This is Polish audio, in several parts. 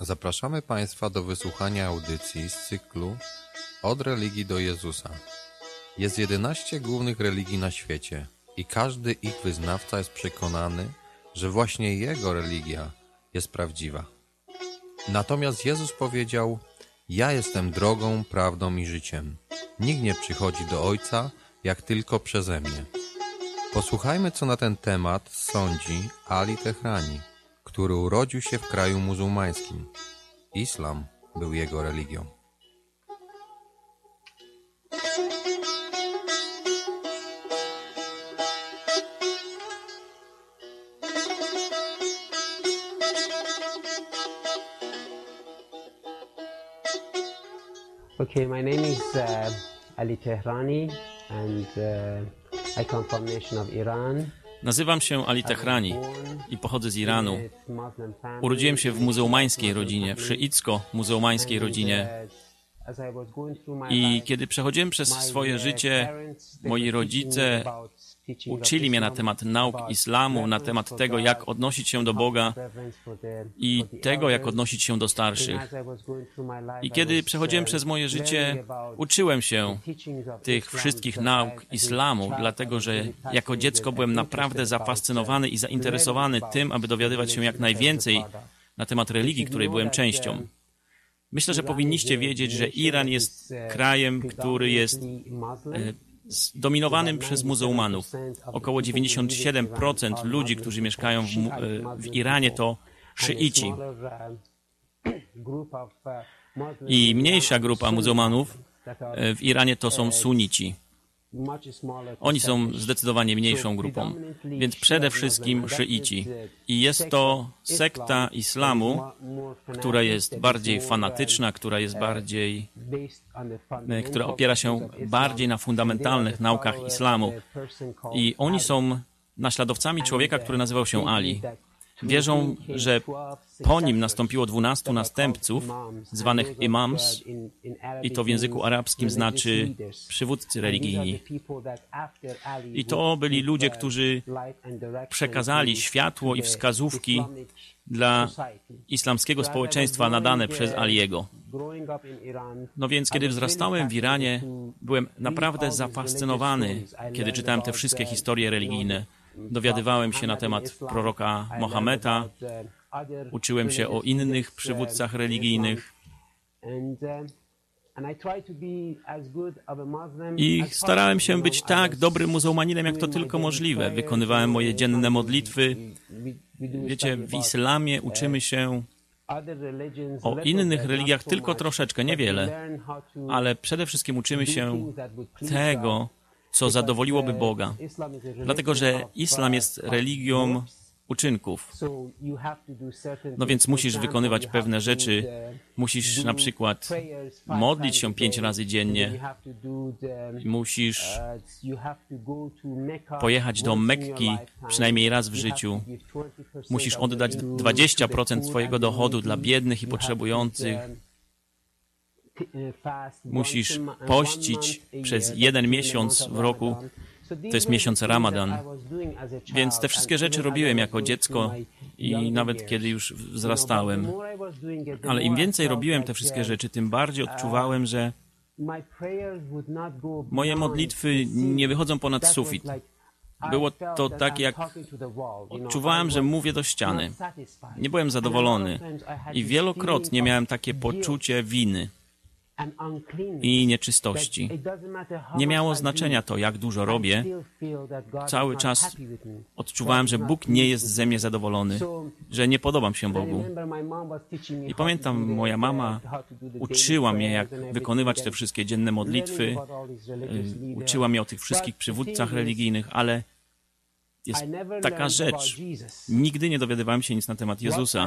Zapraszamy Państwa do wysłuchania audycji z cyklu Od religii do Jezusa. Jest 11 głównych religii na świecie i każdy ich wyznawca jest przekonany, że właśnie jego religia jest prawdziwa. Natomiast Jezus powiedział: ja jestem drogą, prawdą i życiem. Nikt nie przychodzi do Ojca, jak tylko przeze mnie. Posłuchajmy, co na ten temat sądzi Ali Tehrani, który urodził się w kraju muzułmańskim. Islam był jego religią. Okay, my name is Ali Tehrani and I come from nation of Iran. Nazywam się Ali Tehrani i pochodzę z Iranu. Urodziłem się w muzułmańskiej rodzinie, w szyicko-muzułmańskiej rodzinie. I kiedy przechodziłem przez swoje życie, moi rodzice uczyli mnie na temat nauk islamu, na temat tego, jak odnosić się do Boga i tego, jak odnosić się do starszych. I kiedy przechodziłem przez moje życie, uczyłem się tych wszystkich nauk islamu, dlatego że jako dziecko byłem naprawdę zafascynowany i zainteresowany tym, aby dowiadywać się jak najwięcej na temat religii, której byłem częścią. Myślę, że powinniście wiedzieć, że Iran jest krajem, który jest zdominowanym przez muzułmanów. Około 97% ludzi, którzy mieszkają w Iranie, to szyici. I mniejsza grupa muzułmanów w Iranie to są sunici. Oni są zdecydowanie mniejszą grupą, więc przede wszystkim szyici. I jest to sekta islamu, która jest bardziej fanatyczna, która opiera się bardziej na fundamentalnych naukach islamu. I oni są naśladowcami człowieka, który nazywał się Ali. Wierzą, że po nim nastąpiło 12 następców, zwanych imams, i to w języku arabskim znaczy przywódcy religijni. I to byli ludzie, którzy przekazali światło i wskazówki dla islamskiego społeczeństwa nadane przez Aliego. No więc, kiedy wzrastałem w Iranie, byłem naprawdę zafascynowany, kiedy czytałem te wszystkie historie religijne. Dowiadywałem się na temat proroka Mohameda, uczyłem się o innych przywódcach religijnych i starałem się być tak dobrym muzułmaninem, jak to tylko możliwe. Wykonywałem moje dzienne modlitwy. Wiecie, w islamie uczymy się o innych religiach tylko troszeczkę, niewiele, ale przede wszystkim uczymy się tego, co zadowoliłoby Boga. Dlatego, że islam jest religią uczynków. No więc musisz wykonywać pewne rzeczy. Musisz na przykład modlić się 5 razy dziennie. Musisz pojechać do Mekki przynajmniej raz w życiu. Musisz oddać 20% swojego dochodu dla biednych i potrzebujących. Musisz pościć przez 1 miesiąc w roku, to jest miesiąc Ramadan. Więc te wszystkie rzeczy robiłem jako dziecko i nawet kiedy już wzrastałem. Ale im więcej robiłem te wszystkie rzeczy, tym bardziej odczuwałem, że moje modlitwy nie wychodzą ponad sufit. Było to tak, jak odczuwałem, że mówię do ściany. Nie byłem zadowolony i wielokrotnie miałem takie poczucie winy i nieczystości. Nie miało znaczenia to, jak dużo robię. Cały czas odczuwałem, że Bóg nie jest ze mnie zadowolony, że nie podobam się Bogu. I pamiętam, moja mama uczyła mnie, jak wykonywać te wszystkie dzienne modlitwy, uczyła mnie o tych wszystkich przywódcach religijnych, ale jest taka rzecz. Nigdy nie dowiadywałem się nic na temat Jezusa.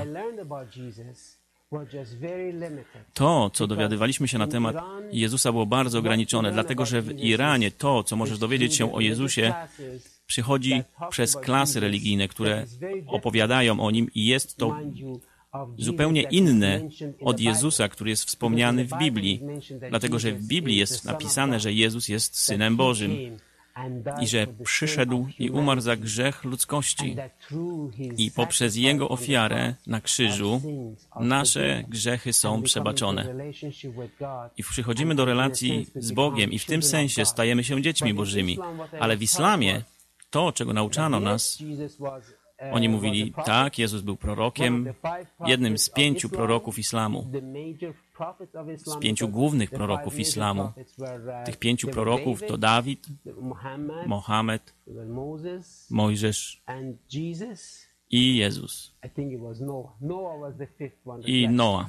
To, co dowiadywaliśmy się na temat Jezusa, było bardzo ograniczone, dlatego że w Iranie to, co możesz dowiedzieć się o Jezusie, przychodzi przez klasy religijne, które opowiadają o Nim i jest to zupełnie inne od Jezusa, który jest wspomniany w Biblii, dlatego że w Biblii jest napisane, że Jezus jest Synem Bożym. i że przyszedł i umarł za grzech ludzkości i poprzez Jego ofiarę na krzyżu nasze grzechy są przebaczone. I przychodzimy do relacji z Bogiem i w tym sensie stajemy się dziećmi Bożymi. Ale w islamie to, czego nauczano nas, oni mówili, tak, Jezus był prorokiem, jednym z 5 proroków islamu, z 5 głównych proroków islamu. Tych 5 proroków to Dawid, Mohamed, Mojżesz i Jezus i Noa.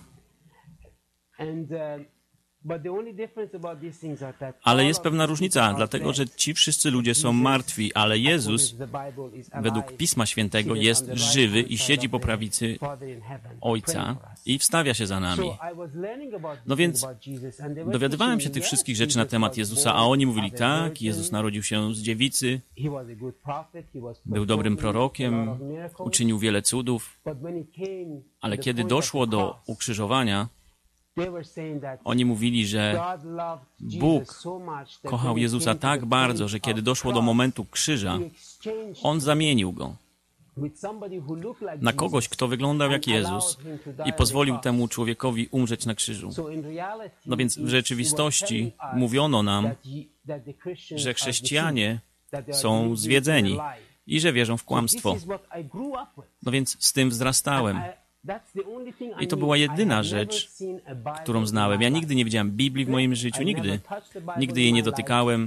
Ale jest pewna różnica, dlatego że ci wszyscy ludzie są martwi, ale Jezus, według Pisma Świętego, jest żywy i siedzi po prawicy Ojca i wstawia się za nami. No więc dowiadywałem się tych wszystkich rzeczy na temat Jezusa, a oni mówili, tak, Jezus narodził się z dziewicy, był dobrym prorokiem, uczynił wiele cudów, ale kiedy doszło do ukrzyżowania, oni mówili, że Bóg kochał Jezusa tak bardzo, że kiedy doszło do momentu krzyża, On zamienił Go na kogoś, kto wyglądał jak Jezus i pozwolił temu człowiekowi umrzeć na krzyżu. No więc w rzeczywistości mówiono nam, że chrześcijanie są zwiedzeni i że wierzą w kłamstwo. No więc z tym wzrastałem. I to była jedyna rzecz, którą znałem. Ja nigdy nie widziałem Biblii w moim życiu, nigdy. Nigdy jej nie dotykałem.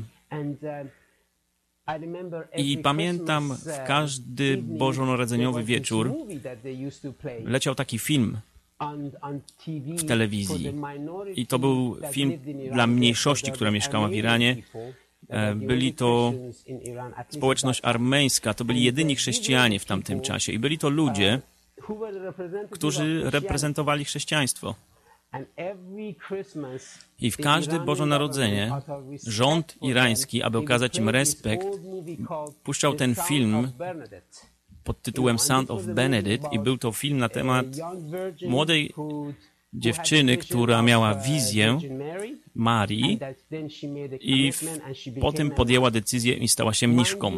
I pamiętam, w każdy bożonarodzeniowy wieczór leciał taki film w telewizji. I to był film dla mniejszości, która mieszkała w Iranie. Byli to społeczność armeńska, to byli jedyni chrześcijanie w tamtym czasie. I byli to ludzie, którzy reprezentowali chrześcijaństwo. I w każde Bożonarodzenie rząd irański, aby okazać im respekt, puszczał ten film pod tytułem Sound of Benedict i był to film na temat młodej dziewczyny, która miała wizję Marii i potem podjęła decyzję i stała się mniszką.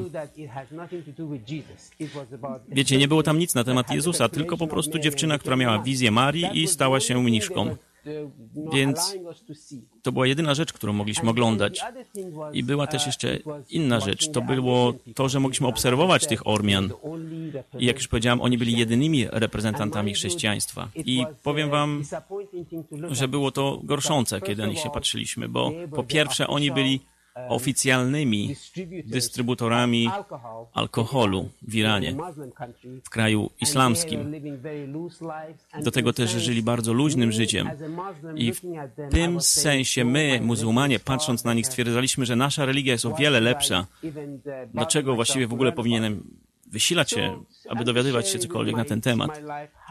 Wiecie, nie było tam nic na temat Jezusa, tylko po prostu dziewczyna, która miała wizję Marii i stała się mniszką. Więc to była jedyna rzecz, którą mogliśmy oglądać. I była też jeszcze inna rzecz. To było to, że mogliśmy obserwować tych Ormian. I jak już powiedziałem, oni byli jedynymi reprezentantami chrześcijaństwa. I powiem wam, że było to gorszące, kiedy na nich się patrzyliśmy, bo po pierwsze oni byli oficjalnymi dystrybutorami alkoholu w Iranie, w kraju islamskim. Do tego też żyli bardzo luźnym życiem. I w tym sensie my, muzułmanie, patrząc na nich, stwierdzaliśmy, że nasza religia jest o wiele lepsza. Dlaczego właściwie w ogóle powinienem wysilać się, aby dowiadywać się cokolwiek na ten temat?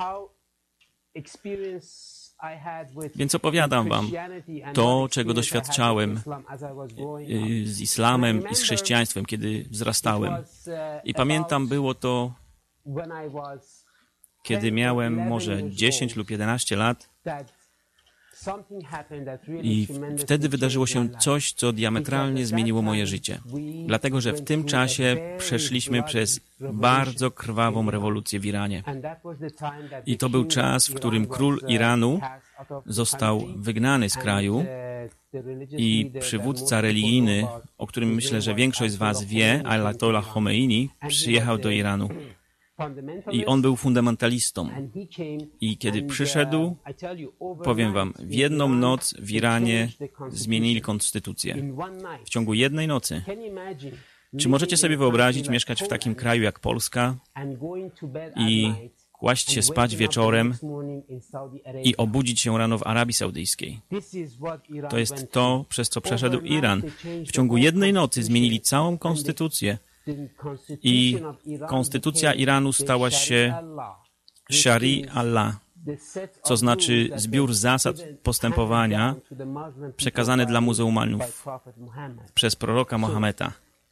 Więc opowiadam wam to, czego doświadczałem z islamem i z chrześcijaństwem, kiedy wzrastałem. I pamiętam, było to, kiedy miałem może 10 lub 11 lat i wtedy wydarzyło się coś, co diametralnie zmieniło moje życie. Dlatego, że w tym czasie przeszliśmy przez bardzo krwawą rewolucję w Iranie. I to był czas, w którym król Iranu został wygnany z kraju i przywódca religijny, o którym myślę, że większość z was wie, Ayatollah Khomeini, przyjechał do Iranu. I on był fundamentalistą. I kiedy przyszedł, powiem wam, w jedną noc w Iranie zmienili konstytucję. W ciągu jednej nocy. Czy możecie sobie wyobrazić mieszkać w takim kraju jak Polska i kłaść się spać wieczorem i obudzić się rano w Arabii Saudyjskiej? To jest to, przez co przeszedł Iran. W ciągu jednej nocy zmienili całą konstytucję i konstytucja Iranu stała się Shari Allah, co znaczy zbiór zasad postępowania przekazany dla muzułmanów przez proroka Mohameda.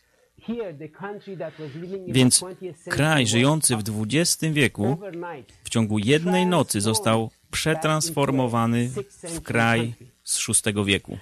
Więc kraj żyjący w XX wieku w ciągu jednej nocy został przetransformowany w kraj z VI wieku.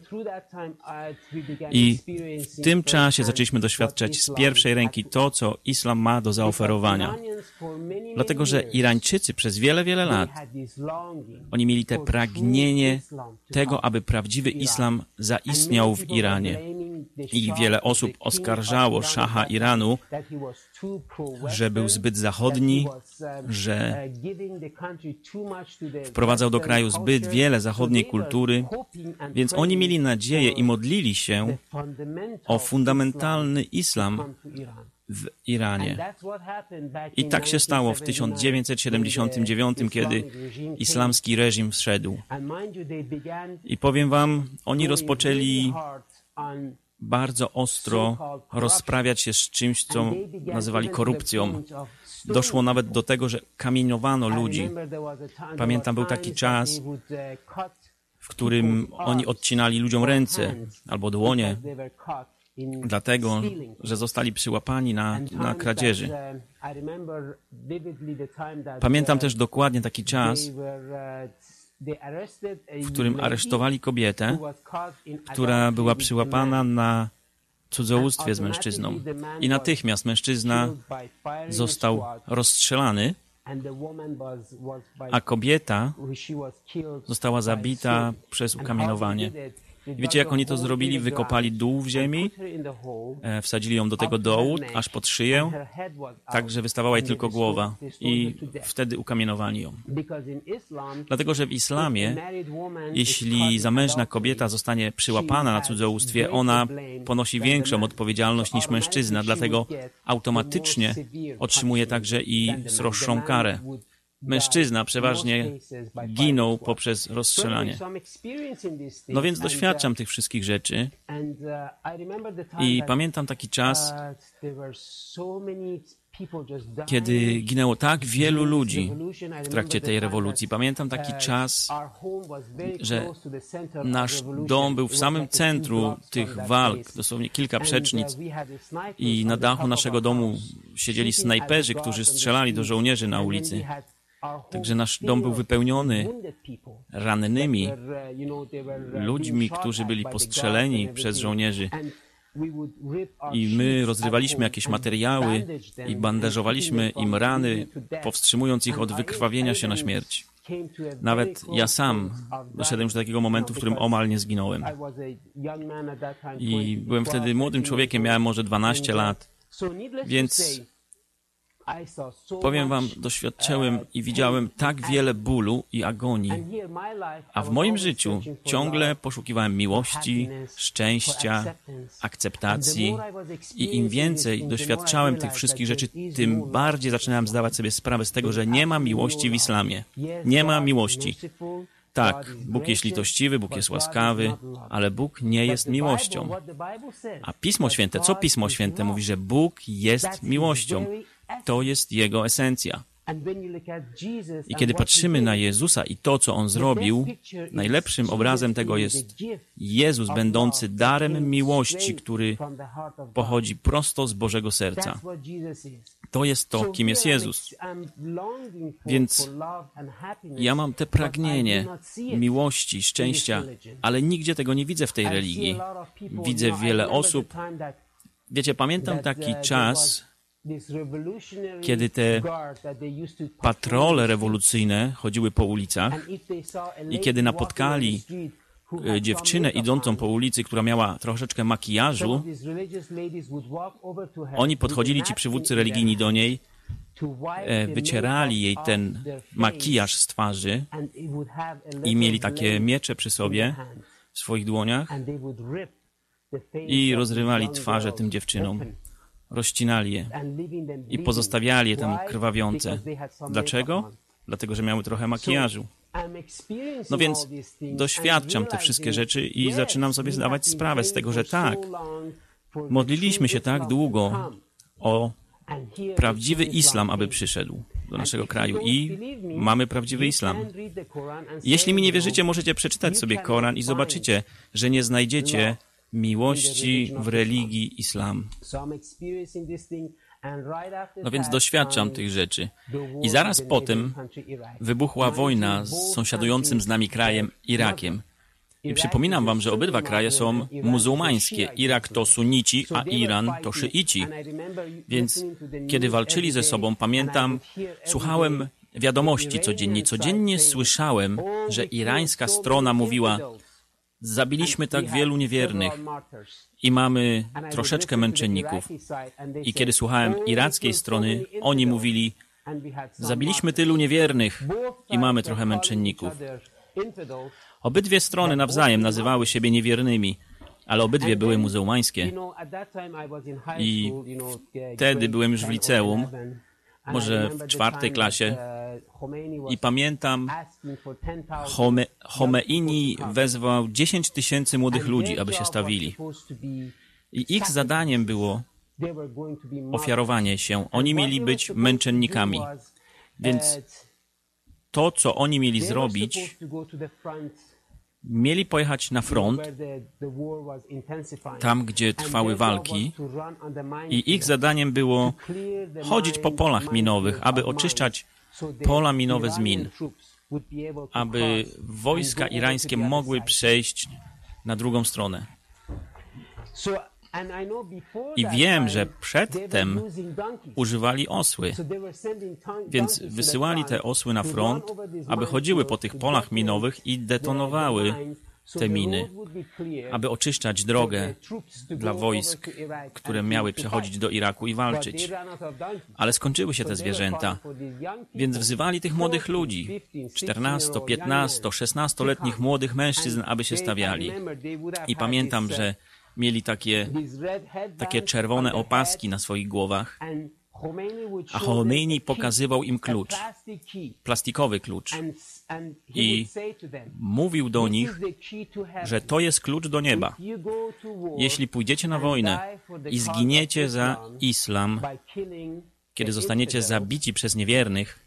I w tym czasie zaczęliśmy doświadczać z pierwszej ręki to, co islam ma do zaoferowania. Dlatego, że Irańczycy przez wiele, wiele lat, oni mieli te pragnienie tego, aby prawdziwy islam zaistniał w Iranie. I wiele osób oskarżało szacha Iranu, że był zbyt zachodni, że wprowadzał do kraju zbyt wiele zachodniej kultury, więc oni mieli nadzieję i modlili się o fundamentalny islam w Iranie. I tak się stało w 1979, kiedy islamski reżim wszedł. I powiem wam, oni rozpoczęli bardzo ostro rozprawiać się z czymś, co nazywali korupcją. Doszło nawet do tego, że kamienowano ludzi. Pamiętam, był taki czas, w którym oni odcinali ludziom ręce albo dłonie, dlatego, że zostali przyłapani na kradzieży. Pamiętam też dokładnie taki czas, w którym aresztowali kobietę, która była przyłapana na cudzołóstwie z mężczyzną. I natychmiast mężczyzna został rozstrzelany, a kobieta została zabita przez ukamienowanie. Wiecie, jak oni to zrobili? Wykopali dół w ziemi, wsadzili ją do tego dołu, aż pod szyję, tak, że wystawała jej tylko głowa i wtedy ukamienowali ją. Dlatego, że w islamie, jeśli zamężna kobieta zostanie przyłapana na cudzołóstwie, ona ponosi większą odpowiedzialność niż mężczyzna, dlatego automatycznie otrzymuje także i sroższą karę. Mężczyzna przeważnie ginął poprzez rozstrzelanie. No więc doświadczam tych wszystkich rzeczy i pamiętam taki czas, kiedy ginęło tak wielu ludzi w trakcie tej rewolucji. Pamiętam taki czas, że nasz dom był w samym centrum tych walk, dosłownie kilka przecznic, i na dachu naszego domu siedzieli snajperzy, którzy strzelali do żołnierzy na ulicy. Także nasz dom był wypełniony rannymi ludźmi, którzy byli postrzeleni przez żołnierzy. I my rozrywaliśmy jakieś materiały i bandażowaliśmy im rany, powstrzymując ich od wykrwawienia się na śmierć. Nawet ja sam doszedłem już do takiego momentu, w którym omal nie zginąłem. I byłem wtedy młodym człowiekiem, miałem może 12 lat, więc powiem wam, doświadczyłem i widziałem tak wiele bólu i agonii, a w moim życiu ciągle poszukiwałem miłości, szczęścia, akceptacji i im więcej doświadczałem tych wszystkich rzeczy, tym bardziej zaczynałem zdawać sobie sprawę z tego, że nie ma miłości w islamie. Nie ma miłości. Tak, Bóg jest litościwy, Bóg jest łaskawy, ale Bóg nie jest miłością. A Pismo Święte, co Pismo Święte mówi? Że Bóg jest miłością. To jest Jego esencja. I kiedy patrzymy na Jezusa i to, co On zrobił, najlepszym obrazem tego jest Jezus, będący darem miłości, który pochodzi prosto z Bożego serca. To jest to, kim jest Jezus. Więc ja mam te pragnienie miłości, szczęścia, ale nigdzie tego nie widzę w tej religii. Widzę wiele osób. Wiecie, pamiętam taki czas, kiedy te patrole rewolucyjne chodziły po ulicach i kiedy napotkali dziewczynę idącą po ulicy, która miała troszeczkę makijażu, oni podchodzili, ci przywódcy religijni, do niej, wycierali jej ten makijaż z twarzy i mieli takie miecze przy sobie w swoich dłoniach i rozrywali twarze tym dziewczynom. Rozcinali je i pozostawiali je tam krwawiące. Dlaczego? Dlatego, że miały trochę makijażu. No więc doświadczam te wszystkie rzeczy i zaczynam sobie zdawać sprawę z tego, że tak, modliliśmy się tak długo o prawdziwy islam, aby przyszedł do naszego kraju i mamy prawdziwy islam. Jeśli mi nie wierzycie, możecie przeczytać sobie Koran i zobaczycie, że nie znajdziecie miłości w religii islam. No więc doświadczam tych rzeczy. I zaraz potem wybuchła wojna z sąsiadującym z nami krajem Irakiem. I przypominam wam, że obydwa kraje są muzułmańskie. Irak to sunici, a Iran to szyici. Więc kiedy walczyli ze sobą, pamiętam, słuchałem wiadomości codziennie. Codziennie słyszałem, że irańska strona mówiła: zabiliśmy tak wielu niewiernych i mamy troszeczkę męczenników. I kiedy słuchałem irackiej strony, oni mówili: zabiliśmy tylu niewiernych i mamy trochę męczenników. Obydwie strony nawzajem nazywały siebie niewiernymi, ale obydwie były muzułmańskie. I wtedy byłem już w liceum, może w 4. klasie, i pamiętam, Chomeini wezwał 10 000 młodych ludzi, aby się stawili. I ich zadaniem było ofiarowanie się. Oni mieli być męczennikami. Więc to, co oni mieli zrobić, mieli pojechać na front, tam, gdzie trwały walki, i ich zadaniem było chodzić po polach minowych, aby oczyszczać pola minowe z min, aby wojska irańskie mogły przejść na drugą stronę. I wiem, że przedtem używali osły, więc wysyłali te osły na front, aby chodziły po tych polach minowych i detonowały te miny, aby oczyszczać drogę dla wojsk, które miały przechodzić do Iraku i walczyć. Ale skończyły się te zwierzęta, więc wzywali tych młodych ludzi, 14, 15, 16-letnich młodych mężczyzn, aby się stawiali. I pamiętam, że mieli takie czerwone opaski na swoich głowach, a Chomeini pokazywał im klucz, plastikowy klucz, i mówił do nich, że to jest klucz do nieba. Jeśli pójdziecie na wojnę i zginiecie za islam, kiedy zostaniecie zabici przez niewiernych,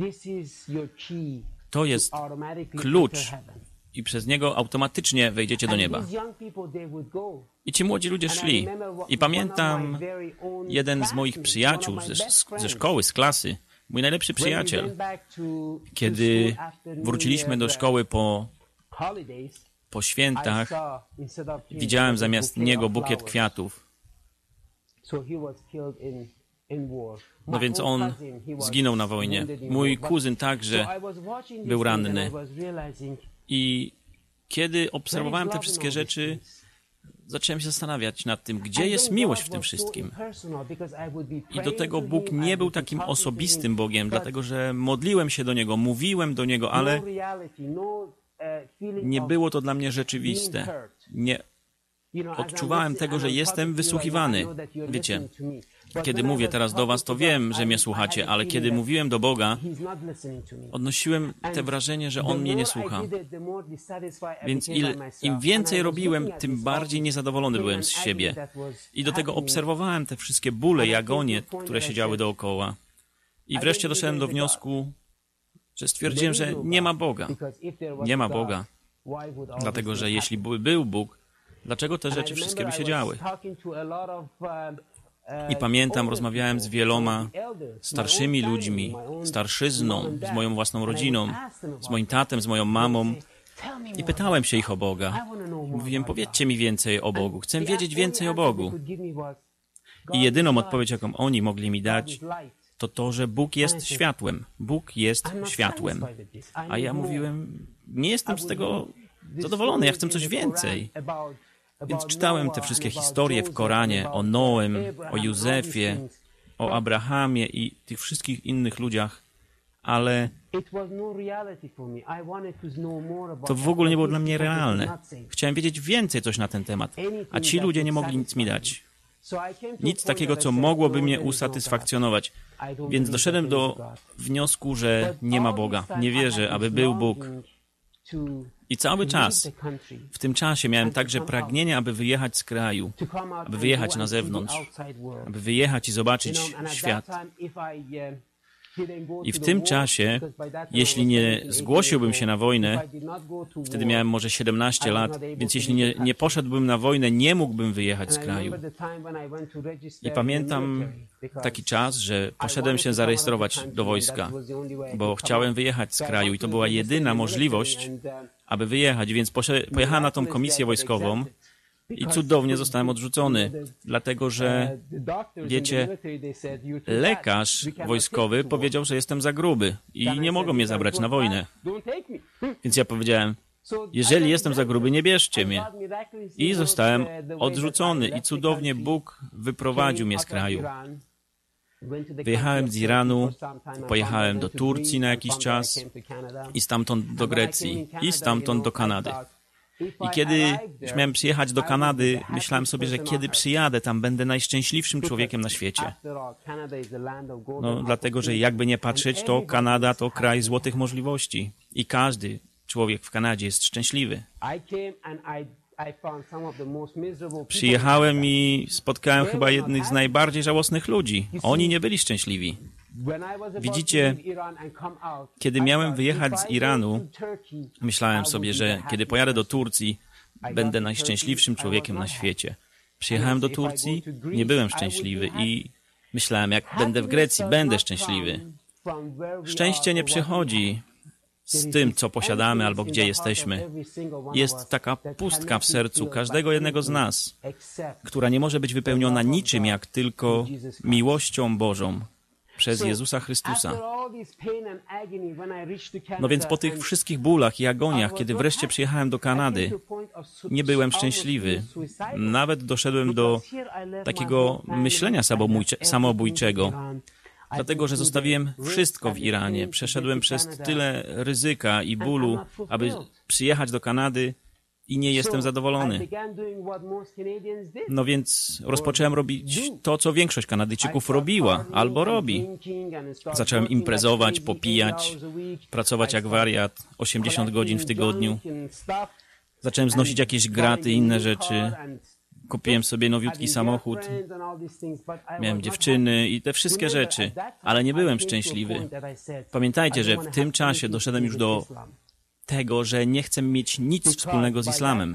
to jest klucz i przez niego automatycznie wejdziecie do nieba. I ci młodzi ludzie szli. I pamiętam, jeden z moich przyjaciół ze szkoły, z klasy, mój najlepszy przyjaciel, kiedy wróciliśmy do szkoły po świętach, widziałem zamiast niego bukiet kwiatów. No więc on zginął na wojnie. Mój kuzyn także był ranny. I kiedy obserwowałem te wszystkie rzeczy, zacząłem się zastanawiać nad tym, gdzie jest miłość w tym wszystkim. I do tego Bóg nie był takim osobistym Bogiem, dlatego że modliłem się do Niego, mówiłem do Niego, ale nie było to dla mnie rzeczywiste. Nie odczuwałem tego, że jestem wysłuchiwany. Wiecie, kiedy mówię teraz do was, to wiem, że mnie słuchacie, ale kiedy mówiłem do Boga, odnosiłem te wrażenie, że On mnie nie słucha. Więc im więcej robiłem, tym bardziej niezadowolony byłem z siebie. I do tego obserwowałem te wszystkie bóle i agonie, które się działy dookoła. I wreszcie doszedłem do wniosku, że stwierdziłem, że nie ma Boga. Nie ma Boga. Dlatego, że jeśli był Bóg, dlaczego te rzeczy wszystkie by się działy? I pamiętam, rozmawiałem z wieloma starszymi ludźmi, starszyzną, z moją własną rodziną, z moim tatem, z moją mamą i pytałem się ich o Boga. Mówiłem, powiedzcie mi więcej o Bogu, chcę wiedzieć więcej o Bogu. I jedyną odpowiedź, jaką oni mogli mi dać, to to, że Bóg jest światłem. Bóg jest światłem. A ja mówiłem, nie jestem z tego zadowolony, ja chcę coś więcej. Więc czytałem te wszystkie historie w Koranie o Noem, o Józefie, o Abrahamie i tych wszystkich innych ludziach, ale to w ogóle nie było dla mnie realne. Chciałem wiedzieć więcej coś na ten temat, a ci ludzie nie mogli nic mi dać. Nic takiego, co mogłoby mnie usatysfakcjonować. Więc doszedłem do wniosku, że nie ma Boga. Nie wierzę, aby był Bóg. I cały czas, w tym czasie miałem także pragnienie, aby wyjechać z kraju, aby wyjechać na zewnątrz, aby wyjechać i zobaczyć świat. I w tym czasie, jeśli nie zgłosiłbym się na wojnę, wtedy miałem może 17 lat, więc jeśli nie poszedłbym na wojnę, nie mógłbym wyjechać z kraju. I pamiętam taki czas, że poszedłem się zarejestrować do wojska, bo chciałem wyjechać z kraju i to była jedyna możliwość, aby wyjechać, więc pojechałem na tą komisję wojskową i cudownie zostałem odrzucony, dlatego że, wiecie, lekarz wojskowy powiedział, że jestem za gruby i nie mogą mnie zabrać na wojnę. Więc ja powiedziałem, jeżeli jestem za gruby, nie bierzcie mnie. I zostałem odrzucony i cudownie Bóg wyprowadził mnie z kraju. Wyjechałem z Iranu, pojechałem do Turcji na jakiś czas i stamtąd do Grecji i stamtąd do Kanady. I kiedy już miałem przyjechać do Kanady, myślałem sobie, że kiedy przyjadę, tam będę najszczęśliwszym człowiekiem na świecie. No, dlatego, że jakby nie patrzeć, to Kanada to kraj złotych możliwości. I każdy człowiek w Kanadzie jest szczęśliwy. Przyjechałem i spotkałem chyba jednych z najbardziej żałosnych ludzi. Oni nie byli szczęśliwi. Widzicie, kiedy miałem wyjechać z Iranu, myślałem sobie, że kiedy pojadę do Turcji, będę najszczęśliwszym człowiekiem na świecie. Przyjechałem do Turcji, nie byłem szczęśliwy i myślałem, jak będę w Grecji, będę szczęśliwy. Szczęście nie przychodzi z tym, co posiadamy albo gdzie jesteśmy. Jest taka pustka w sercu każdego jednego z nas, która nie może być wypełniona niczym, jak tylko miłością Bożą przez Jezusa Chrystusa. No więc po tych wszystkich bólach i agoniach, kiedy wreszcie przyjechałem do Kanady, nie byłem szczęśliwy. Nawet doszedłem do takiego myślenia samobójczego. Dlatego, że zostawiłem wszystko w Iranie. Przeszedłem przez tyle ryzyka i bólu, aby przyjechać do Kanady i nie jestem zadowolony. No więc rozpocząłem robić to, co większość Kanadyjczyków robiła albo robi. Zacząłem imprezować, popijać, pracować jak wariat, 80 godzin w tygodniu. Zacząłem znosić jakieś graty i inne rzeczy. Kupiłem sobie nowiutki samochód, miałem dziewczyny i te wszystkie rzeczy, ale nie byłem szczęśliwy. Pamiętajcie, że w tym czasie doszedłem już do tego, że nie chcę mieć nic wspólnego z islamem.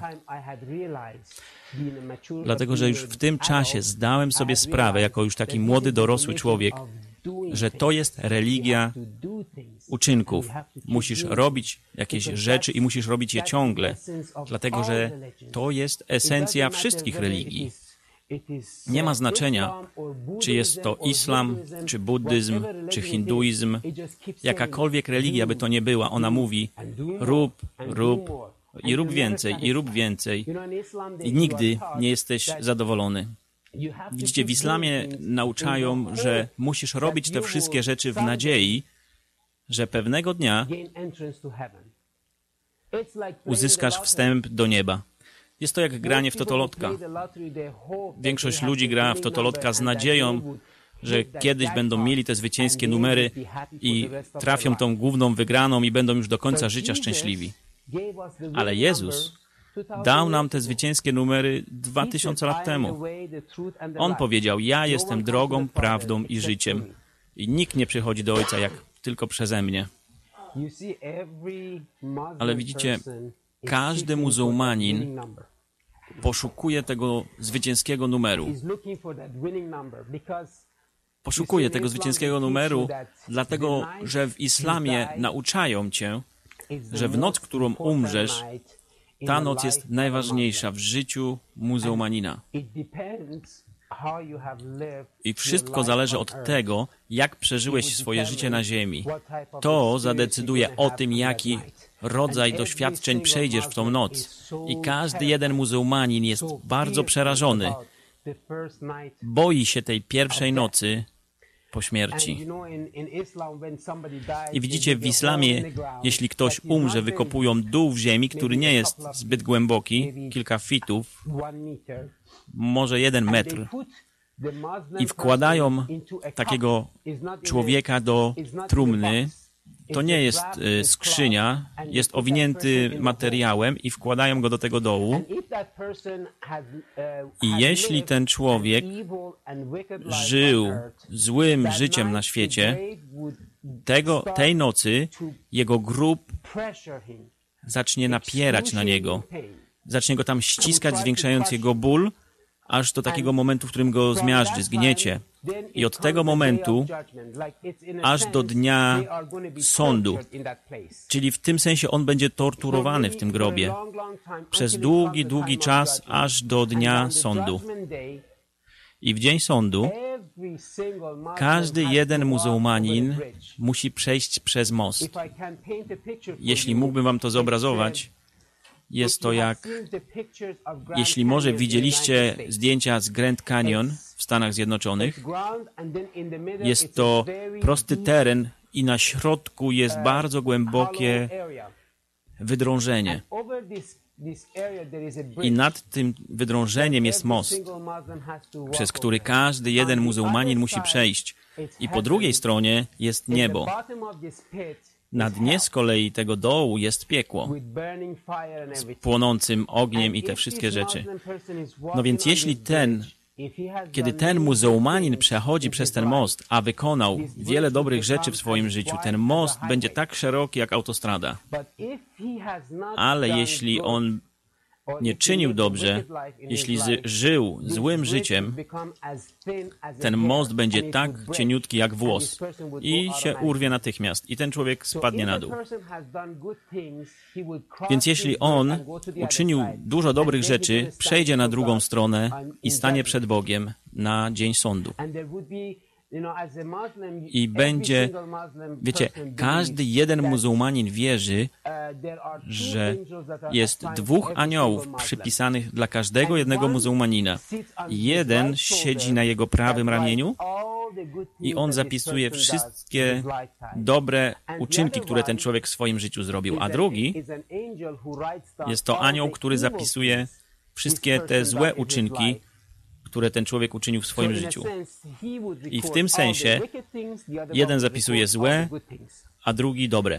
Dlatego, że już w tym czasie zdałem sobie sprawę, jako już taki młody, dorosły człowiek, że to jest religia uczynków. Musisz robić jakieś rzeczy i musisz robić je ciągle, dlatego że to jest esencja wszystkich religii. Nie ma znaczenia, czy jest to islam, czy buddyzm, czy hinduizm. Jakakolwiek religia by to nie była, ona mówi rób i rób więcej, i rób więcej. I nigdy nie jesteś zadowolony. Widzicie, w islamie nauczają, że musisz robić te wszystkie rzeczy w nadziei, że pewnego dnia uzyskasz wstęp do nieba. Jest to jak granie w totolotka. Większość ludzi gra w totolotka z nadzieją, że kiedyś będą mieli te zwycięskie numery i trafią tą główną wygraną i będą już do końca życia szczęśliwi. Ale Jezus dał nam te zwycięskie numery 2000 lat temu. On powiedział, ja jestem drogą, prawdą i życiem. I nikt nie przychodzi do Ojca jak tylko przeze mnie. Ale widzicie, każdy muzułmanin poszukuje tego zwycięskiego numeru. Poszukuje tego zwycięskiego numeru, dlatego że w islamie nauczają cię, że w noc, którą umrzesz, ta noc jest najważniejsza w życiu muzułmanina. I wszystko zależy od tego, jak przeżyłeś swoje życie na ziemi. To zadecyduje o tym, jaki rodzaj doświadczeń przejdziesz w tą noc. I każdy jeden muzułmanin jest bardzo przerażony. Boi się tej pierwszej nocy po śmierci. I widzicie, w islamie, jeśli ktoś umrze, wykopują dół w ziemi, który nie jest zbyt głęboki, kilka fitów, może 1 metr, i wkładają takiego człowieka do trumny. To nie jest skrzynia, jest owinięty materiałem i wkładają go do tego dołu. I jeśli ten człowiek żył złym życiem na świecie, tej nocy jego grób zacznie napierać na niego. Zacznie go tam ściskać, zwiększając jego ból, aż do takiego momentu, w którym go zmiażdży, zgniecie. I od tego momentu aż do dnia sądu. Czyli w tym sensie on będzie torturowany w tym grobie. Przez długi, długi czas, aż do dnia sądu. I w dzień sądu każdy jeden muzułmanin musi przejść przez most. Jeśli mógłbym wam to zobrazować, jest to jak, jeśli może widzieliście zdjęcia z Grand Canyon w Stanach Zjednoczonych, jest to prosty teren i na środku jest bardzo głębokie wydrążenie. I nad tym wydrążeniem jest most, przez który każdy jeden muzułmanin musi przejść. I po drugiej stronie jest niebo. Na dnie z kolei tego dołu jest piekło z płonącym ogniem i te wszystkie rzeczy. No więc kiedy ten muzułmanin przechodzi przez ten most, a wykonał wiele dobrych rzeczy w swoim życiu, ten most będzie tak szeroki jak autostrada. Ale jeśli on nie czynił dobrze, jeśli żył złym życiem, ten most będzie tak cieniutki jak włos i się urwie natychmiast i ten człowiek spadnie na dół. Więc jeśli on uczynił dużo dobrych rzeczy, przejdzie na drugą stronę i stanie przed Bogiem na dzień sądu. I będzie, wiecie, każdy jeden muzułmanin wierzy, że jest 2 aniołów przypisanych dla każdego jednego muzułmanina. Jeden siedzi na jego prawym ramieniu i on zapisuje wszystkie dobre uczynki, które ten człowiek w swoim życiu zrobił. A drugi jest to anioł, który zapisuje wszystkie te złe uczynki, które ten człowiek uczynił w swoim życiu. I w tym sensie jeden zapisuje złe, a drugi dobre.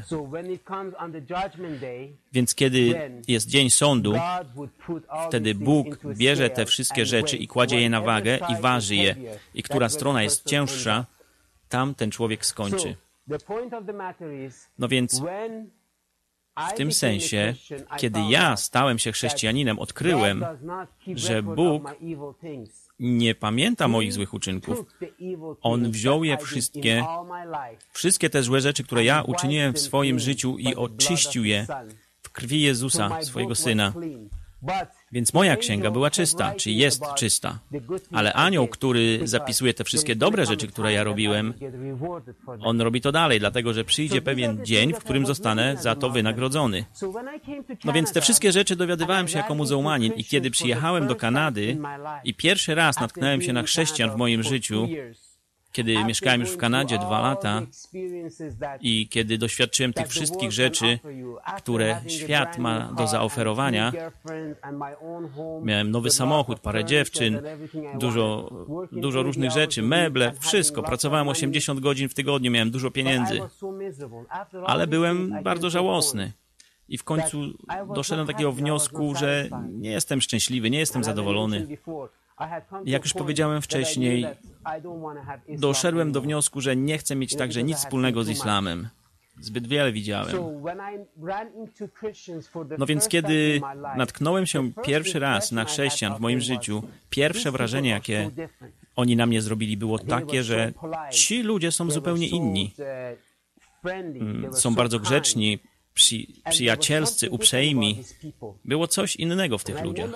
Więc kiedy jest dzień sądu, wtedy Bóg bierze te wszystkie rzeczy i kładzie je na wagę i waży je. I która strona jest cięższa, tam ten człowiek skończy. No więc w tym sensie, kiedy ja stałem się chrześcijaninem, odkryłem, że Bóg nie pamięta moich złych uczynków. On wziął je wszystkie te złe rzeczy, które ja uczyniłem w swoim życiu i oczyścił je w krwi Jezusa, swojego Syna. Więc moja księga była czysta, czy jest czysta. Ale anioł, który zapisuje te wszystkie dobre rzeczy, które ja robiłem, on robi to dalej, dlatego że przyjdzie pewien dzień, w którym zostanę za to wynagrodzony. No więc te wszystkie rzeczy dowiadywałem się jako muzułmanin i kiedy przyjechałem do Kanady i pierwszy raz natknąłem się na chrześcijan w moim życiu, kiedy mieszkałem już w Kanadzie 2 lata i kiedy doświadczyłem tych wszystkich rzeczy, które świat ma do zaoferowania, miałem nowy samochód, parę dziewczyn, dużo różnych rzeczy, meble, wszystko. Pracowałem 80 godzin w tygodniu, miałem dużo pieniędzy, ale byłem bardzo żałosny. I w końcu doszedłem do takiego wniosku, że nie jestem szczęśliwy, nie jestem zadowolony. Jak już powiedziałem wcześniej, doszedłem do wniosku, że nie chcę mieć także nic wspólnego z islamem. Zbyt wiele widziałem. No więc kiedy natknąłem się pierwszy raz na chrześcijan w moim życiu, pierwsze wrażenie, jakie oni na mnie zrobili, było takie, że ci ludzie są zupełnie inni. Są bardzo grzeczni, przyjacielscy, uprzejmi. Było coś innego w tych ludziach.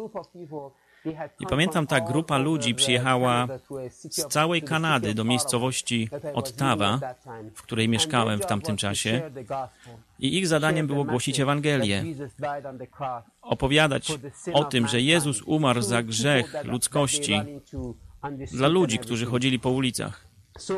I pamiętam, ta grupa ludzi przyjechała z całej Kanady do miejscowości Ottawa, w której mieszkałem w tamtym czasie. I ich zadaniem było głosić Ewangelię. Opowiadać o tym, że Jezus umarł za grzech ludzkości dla ludzi, którzy chodzili po ulicach.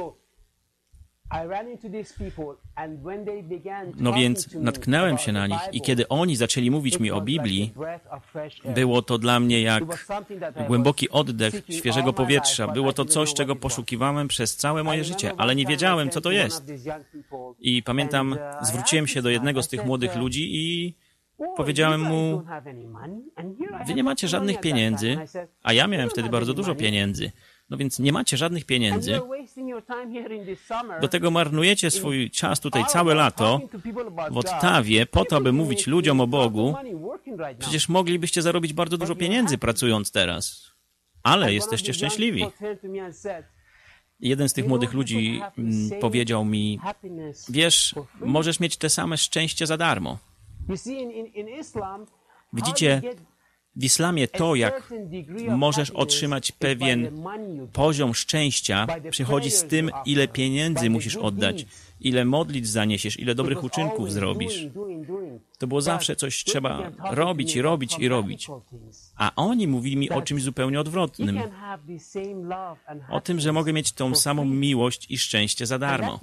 No więc natknąłem się na nich i kiedy oni zaczęli mówić mi o Biblii, było to dla mnie jak głęboki oddech świeżego powietrza. Było to coś, czego poszukiwałem przez całe moje życie, ale nie wiedziałem, co to jest. I pamiętam, zwróciłem się do jednego z tych młodych ludzi i powiedziałem mu: wy nie macie żadnych pieniędzy, a ja miałem wtedy bardzo dużo pieniędzy. No więc nie macie żadnych pieniędzy, do tego marnujecie swój czas tutaj całe lato w Ottawie po to, aby mówić ludziom o Bogu. Przecież moglibyście zarobić bardzo dużo pieniędzy pracując teraz, ale jesteście szczęśliwi. Jeden z tych młodych ludzi powiedział mi, wiesz, możesz mieć te same szczęście za darmo. Widzicie, w islamie to, jak możesz otrzymać pewien poziom szczęścia, przychodzi z tym, ile pieniędzy musisz oddać, ile modlitw zaniesiesz, ile dobrych uczynków zrobisz. To było zawsze coś trzeba robić i robić i robić. A oni mówili mi o czymś zupełnie odwrotnym. O tym, że mogę mieć tą samą miłość i szczęście za darmo.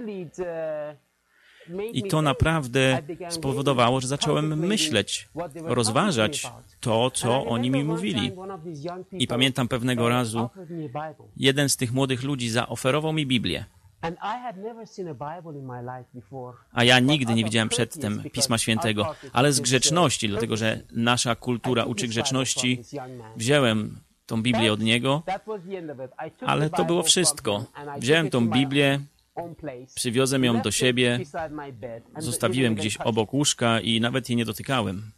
I to naprawdę spowodowało, że zacząłem myśleć, rozważać to, co oni mi mówili. I pamiętam pewnego razu, jeden z tych młodych ludzi zaoferował mi Biblię. A ja nigdy nie widziałem przedtem Pisma Świętego, ale z grzeczności, dlatego że nasza kultura uczy grzeczności, wziąłem tą Biblię od niego, ale to było wszystko. Wziąłem tą Biblię, przywiozłem ją do siebie, zostawiłem gdzieś obok łóżka i nawet jej nie dotykałem.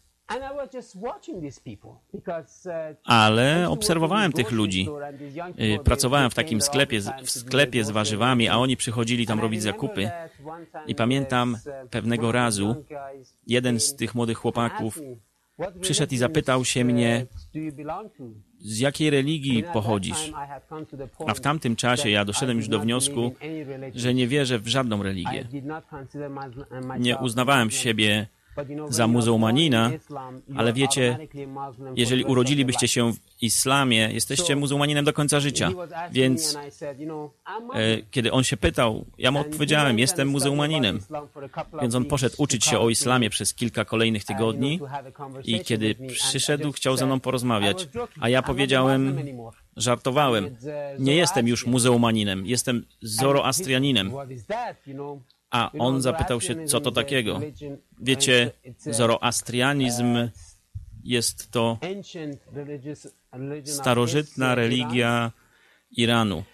Ale obserwowałem tych ludzi. Pracowałem w takim sklepie z warzywami, a oni przychodzili tam robić zakupy. I pamiętam pewnego razu, jeden z tych młodych chłopaków przyszedł i zapytał się mnie, z jakiej religii pochodzisz? A w tamtym czasie ja doszedłem już do wniosku, że nie wierzę w żadną religię. Nie uznawałem siebie za muzułmanina, ale wiecie, jeżeli urodzilibyście się w islamie, jesteście muzułmaninem do końca życia. Więc kiedy on się pytał, ja mu odpowiedziałem, jestem muzułmaninem. Więc on poszedł uczyć się o islamie przez kilka kolejnych tygodni i kiedy przyszedł, chciał ze mną porozmawiać. A ja powiedziałem, żartowałem, nie jestem już muzułmaninem, jestem zoroastrianinem. A on zapytał się, co to takiego. Wiecie, zoroastrianizm jest to starożytna religia Iranu.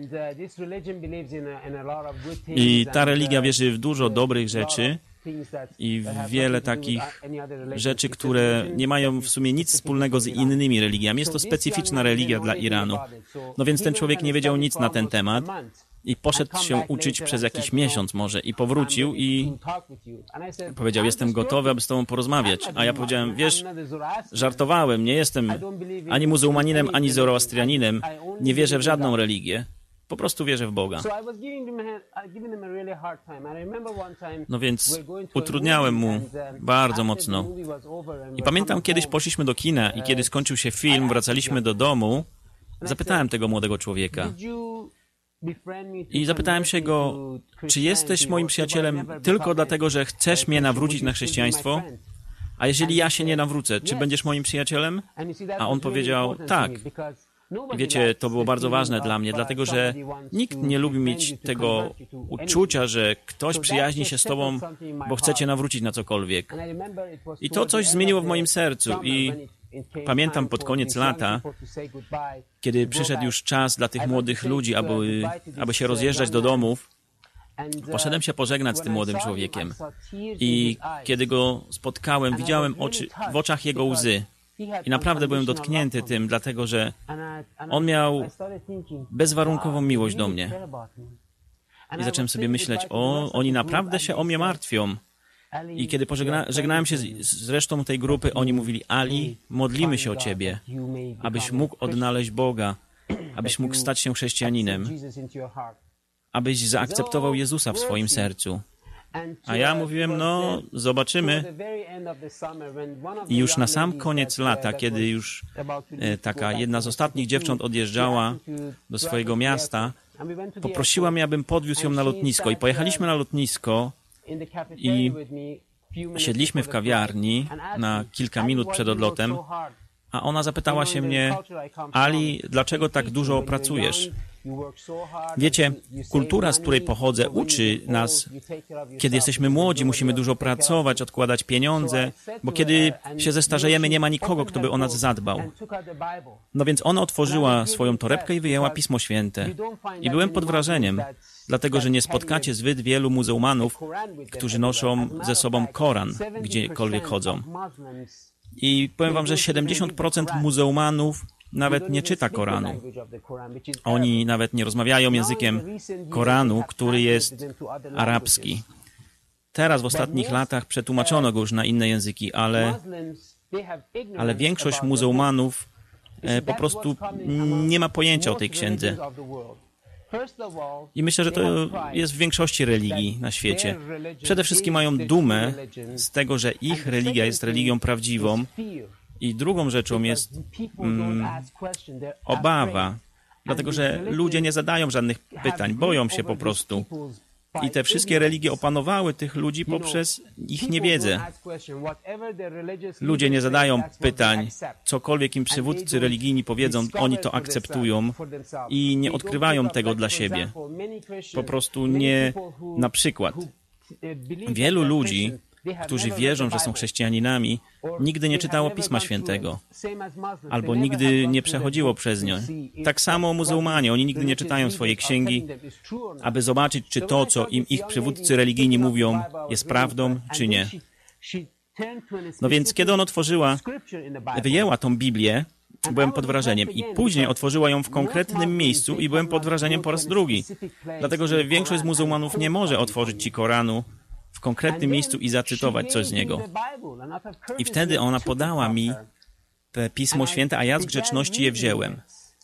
I ta religia wierzy w dużo dobrych rzeczy i w wiele takich rzeczy, które nie mają w sumie nic wspólnego z innymi religiami. Jest to specyficzna religia dla Iranu. No więc ten człowiek nie wiedział nic na ten temat. I poszedł się uczyć przez jakiś miesiąc może i powrócił i powiedział, jestem gotowy, aby z tobą porozmawiać. A ja powiedziałem, wiesz, żartowałem, nie jestem ani muzułmaninem, ani zoroastrianinem, nie wierzę w żadną religię. Po prostu wierzę w Boga. No więc utrudniałem mu bardzo mocno. I pamiętam, kiedyś poszliśmy do kina i kiedy skończył się film, wracaliśmy do domu, zapytałem tego młodego człowieka. I zapytałem się go, czy jesteś moim przyjacielem tylko dlatego, że chcesz mnie nawrócić na chrześcijaństwo? A jeżeli ja się nie nawrócę, czy będziesz moim przyjacielem? A on powiedział, tak. I wiecie, to było bardzo ważne dla mnie, dlatego że nikt nie lubi mieć tego uczucia, że ktoś przyjaźni się z tobą, bo chce cię nawrócić na cokolwiek. I to coś zmieniło w moim sercu i pamiętam pod koniec lata, kiedy przyszedł już czas dla tych młodych ludzi, aby się rozjeżdżać do domów, poszedłem się pożegnać z tym młodym człowiekiem. I kiedy go spotkałem, widziałem w oczach jego łzy. I naprawdę byłem dotknięty tym, dlatego że on miał bezwarunkową miłość do mnie. I zacząłem sobie myśleć, oni naprawdę się o mnie martwią. I kiedy żegnałem się z resztą tej grupy, oni mówili, Ali, modlimy się o ciebie, abyś mógł odnaleźć Boga, abyś mógł stać się chrześcijaninem, abyś zaakceptował Jezusa w swoim sercu. A ja mówiłem, no, zobaczymy. I już na sam koniec lata, kiedy już taka jedna z ostatnich dziewcząt odjeżdżała do swojego miasta, poprosiła mnie, abym podwiózł ją na lotnisko. I pojechaliśmy na lotnisko i siedliśmy w kawiarni na kilka minut przed odlotem, a ona zapytała się mnie, Ali, dlaczego tak dużo pracujesz? Wiecie, kultura, z której pochodzę, uczy nas, kiedy jesteśmy młodzi, musimy dużo pracować, odkładać pieniądze, bo kiedy się zestarzejemy, nie ma nikogo, kto by o nas zadbał. No więc ona otworzyła swoją torebkę i wyjęła Pismo Święte. I byłem pod wrażeniem, dlatego że nie spotkacie zbyt wielu muzułmanów, którzy noszą ze sobą Koran, gdziekolwiek chodzą. I powiem wam, że 70% muzułmanów nawet nie czyta Koranu. Oni nawet nie rozmawiają językiem Koranu, który jest arabski. Teraz w ostatnich latach przetłumaczono go już na inne języki, ale większość muzułmanów po prostu nie ma pojęcia o tej księdze. I myślę, że to jest w większości religii na świecie. Przede wszystkim mają dumę z tego, że ich religia jest religią prawdziwą. I drugą rzeczą jest obawa, dlatego że ludzie nie zadają żadnych pytań, boją się po prostu. I te wszystkie religie opanowały tych ludzi poprzez ich niewiedzę. Ludzie nie zadają pytań, cokolwiek im przywódcy religijni powiedzą, oni to akceptują i nie odkrywają tego dla siebie. Po prostu nie... Na przykład, wielu ludzi, którzy wierzą, że są chrześcijaninami, nigdy nie czytało Pisma Świętego, albo nigdy nie przechodziło przez nie. Tak samo muzułmanie, oni nigdy nie czytają swojej księgi, aby zobaczyć, czy to, co im ich przywódcy religijni mówią, jest prawdą, czy nie. No więc, kiedy on wyjęła tą Biblię, byłem pod wrażeniem i później otworzyła ją w konkretnym miejscu i byłem pod wrażeniem po raz drugi, dlatego że większość z muzułmanów nie może otworzyć ci Koranu w konkretnym miejscu i zacytować coś z niego. I wtedy ona podała mi te Pismo Święte, a ja z grzeczności je wziąłem.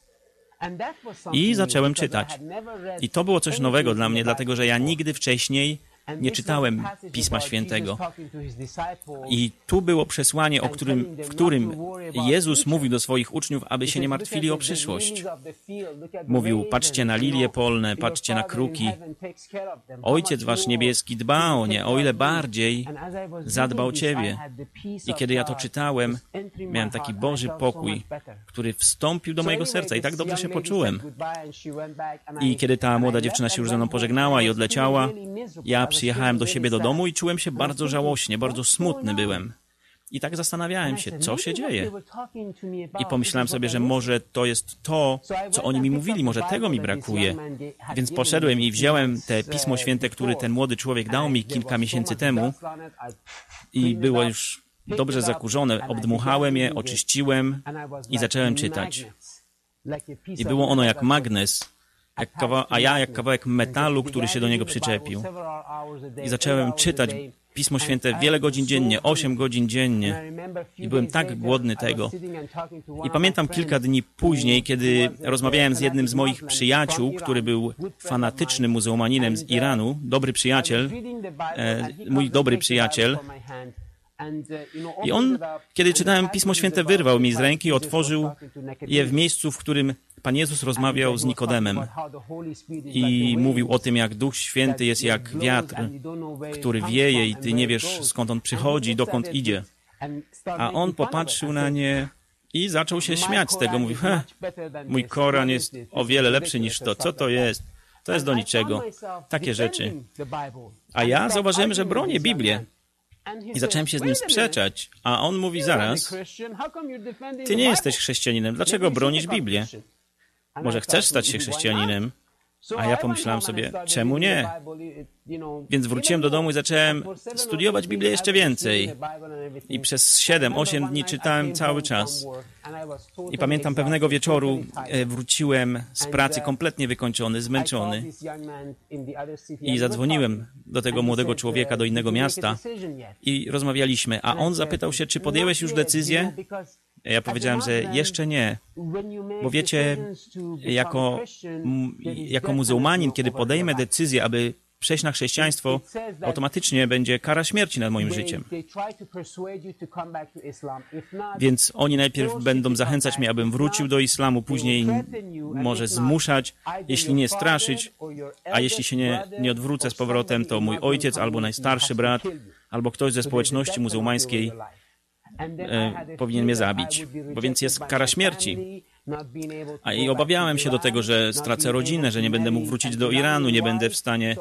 I zacząłem czytać. I to było coś nowego dla mnie, dlatego że ja nigdy wcześniej nie czytałem Pisma Świętego. I tu było przesłanie, w którym Jezus mówił do swoich uczniów, aby się nie martwili o przyszłość. Mówił, patrzcie na lilie polne, patrzcie na kruki. Ojciec wasz niebieski dba o nie, o ile bardziej zadba o ciebie. I kiedy ja to czytałem, miałem taki Boży pokój, który wstąpił do mojego serca i tak dobrze się poczułem. I kiedy ta młoda dziewczyna się już ze mną pożegnała i odleciała, ja przyjechałem do siebie do domu i czułem się bardzo żałośnie, bardzo smutny byłem. I tak zastanawiałem się, co się dzieje. I pomyślałem sobie, że może to jest to, co oni mi mówili, może tego mi brakuje. Więc poszedłem i wziąłem te Pismo Święte, które ten młody człowiek dał mi kilka miesięcy temu i było już dobrze zakurzone. Obdmuchałem je, oczyściłem i zacząłem czytać. I było ono jak magnes, a ja jak kawałek metalu, który się do niego przyczepił. I zacząłem czytać Pismo Święte wiele godzin dziennie, 8 godzin dziennie. I byłem tak głodny tego. I pamiętam kilka dni później, kiedy rozmawiałem z jednym z moich przyjaciół, który był fanatycznym muzułmaninem z Iranu, dobry przyjaciel, mój dobry przyjaciel. I on, kiedy czytałem Pismo Święte, wyrwał mi z ręki i otworzył je w miejscu, w którym Pan Jezus rozmawiał z Nikodemem i mówił o tym, jak Duch Święty jest jak wiatr, który wieje i ty nie wiesz, skąd on przychodzi, dokąd idzie. A on popatrzył na nie i zaczął się śmiać z tego. Mówił, mój Koran jest o wiele lepszy niż to. Co to jest? To jest do niczego. Takie rzeczy. A ja zauważyłem, że bronię Biblię. I zacząłem się z nim sprzeczać, a on mówi zaraz, ty nie jesteś chrześcijaninem, dlaczego bronisz Biblię? Może chcesz stać się chrześcijaninem? A ja pomyślałem sobie, czemu nie? Więc wróciłem do domu i zacząłem studiować Biblię jeszcze więcej. I przez 7-8 dni czytałem cały czas. I pamiętam pewnego wieczoru wróciłem z pracy kompletnie wykończony, zmęczony. I zadzwoniłem do tego młodego człowieka do innego miasta i rozmawialiśmy. A on zapytał się, czy podjęłeś już decyzję? Ja powiedziałem, że jeszcze nie. Bo wiecie, jako muzułmanin, kiedy podejmę decyzję, aby przejść na chrześcijaństwo, automatycznie będzie kara śmierci nad moim życiem. Więc oni najpierw będą zachęcać mnie, abym wrócił do islamu, później może zmuszać, jeśli nie straszyć, a jeśli się nie odwrócę z powrotem, to mój ojciec albo najstarszy brat, albo ktoś ze społeczności muzułmańskiej powinien mnie zabić, bo więc jest kara śmierci. I obawiałem się do tego, że stracę rodzinę, że nie będę mógł wrócić do Iranu, nie będę w stanie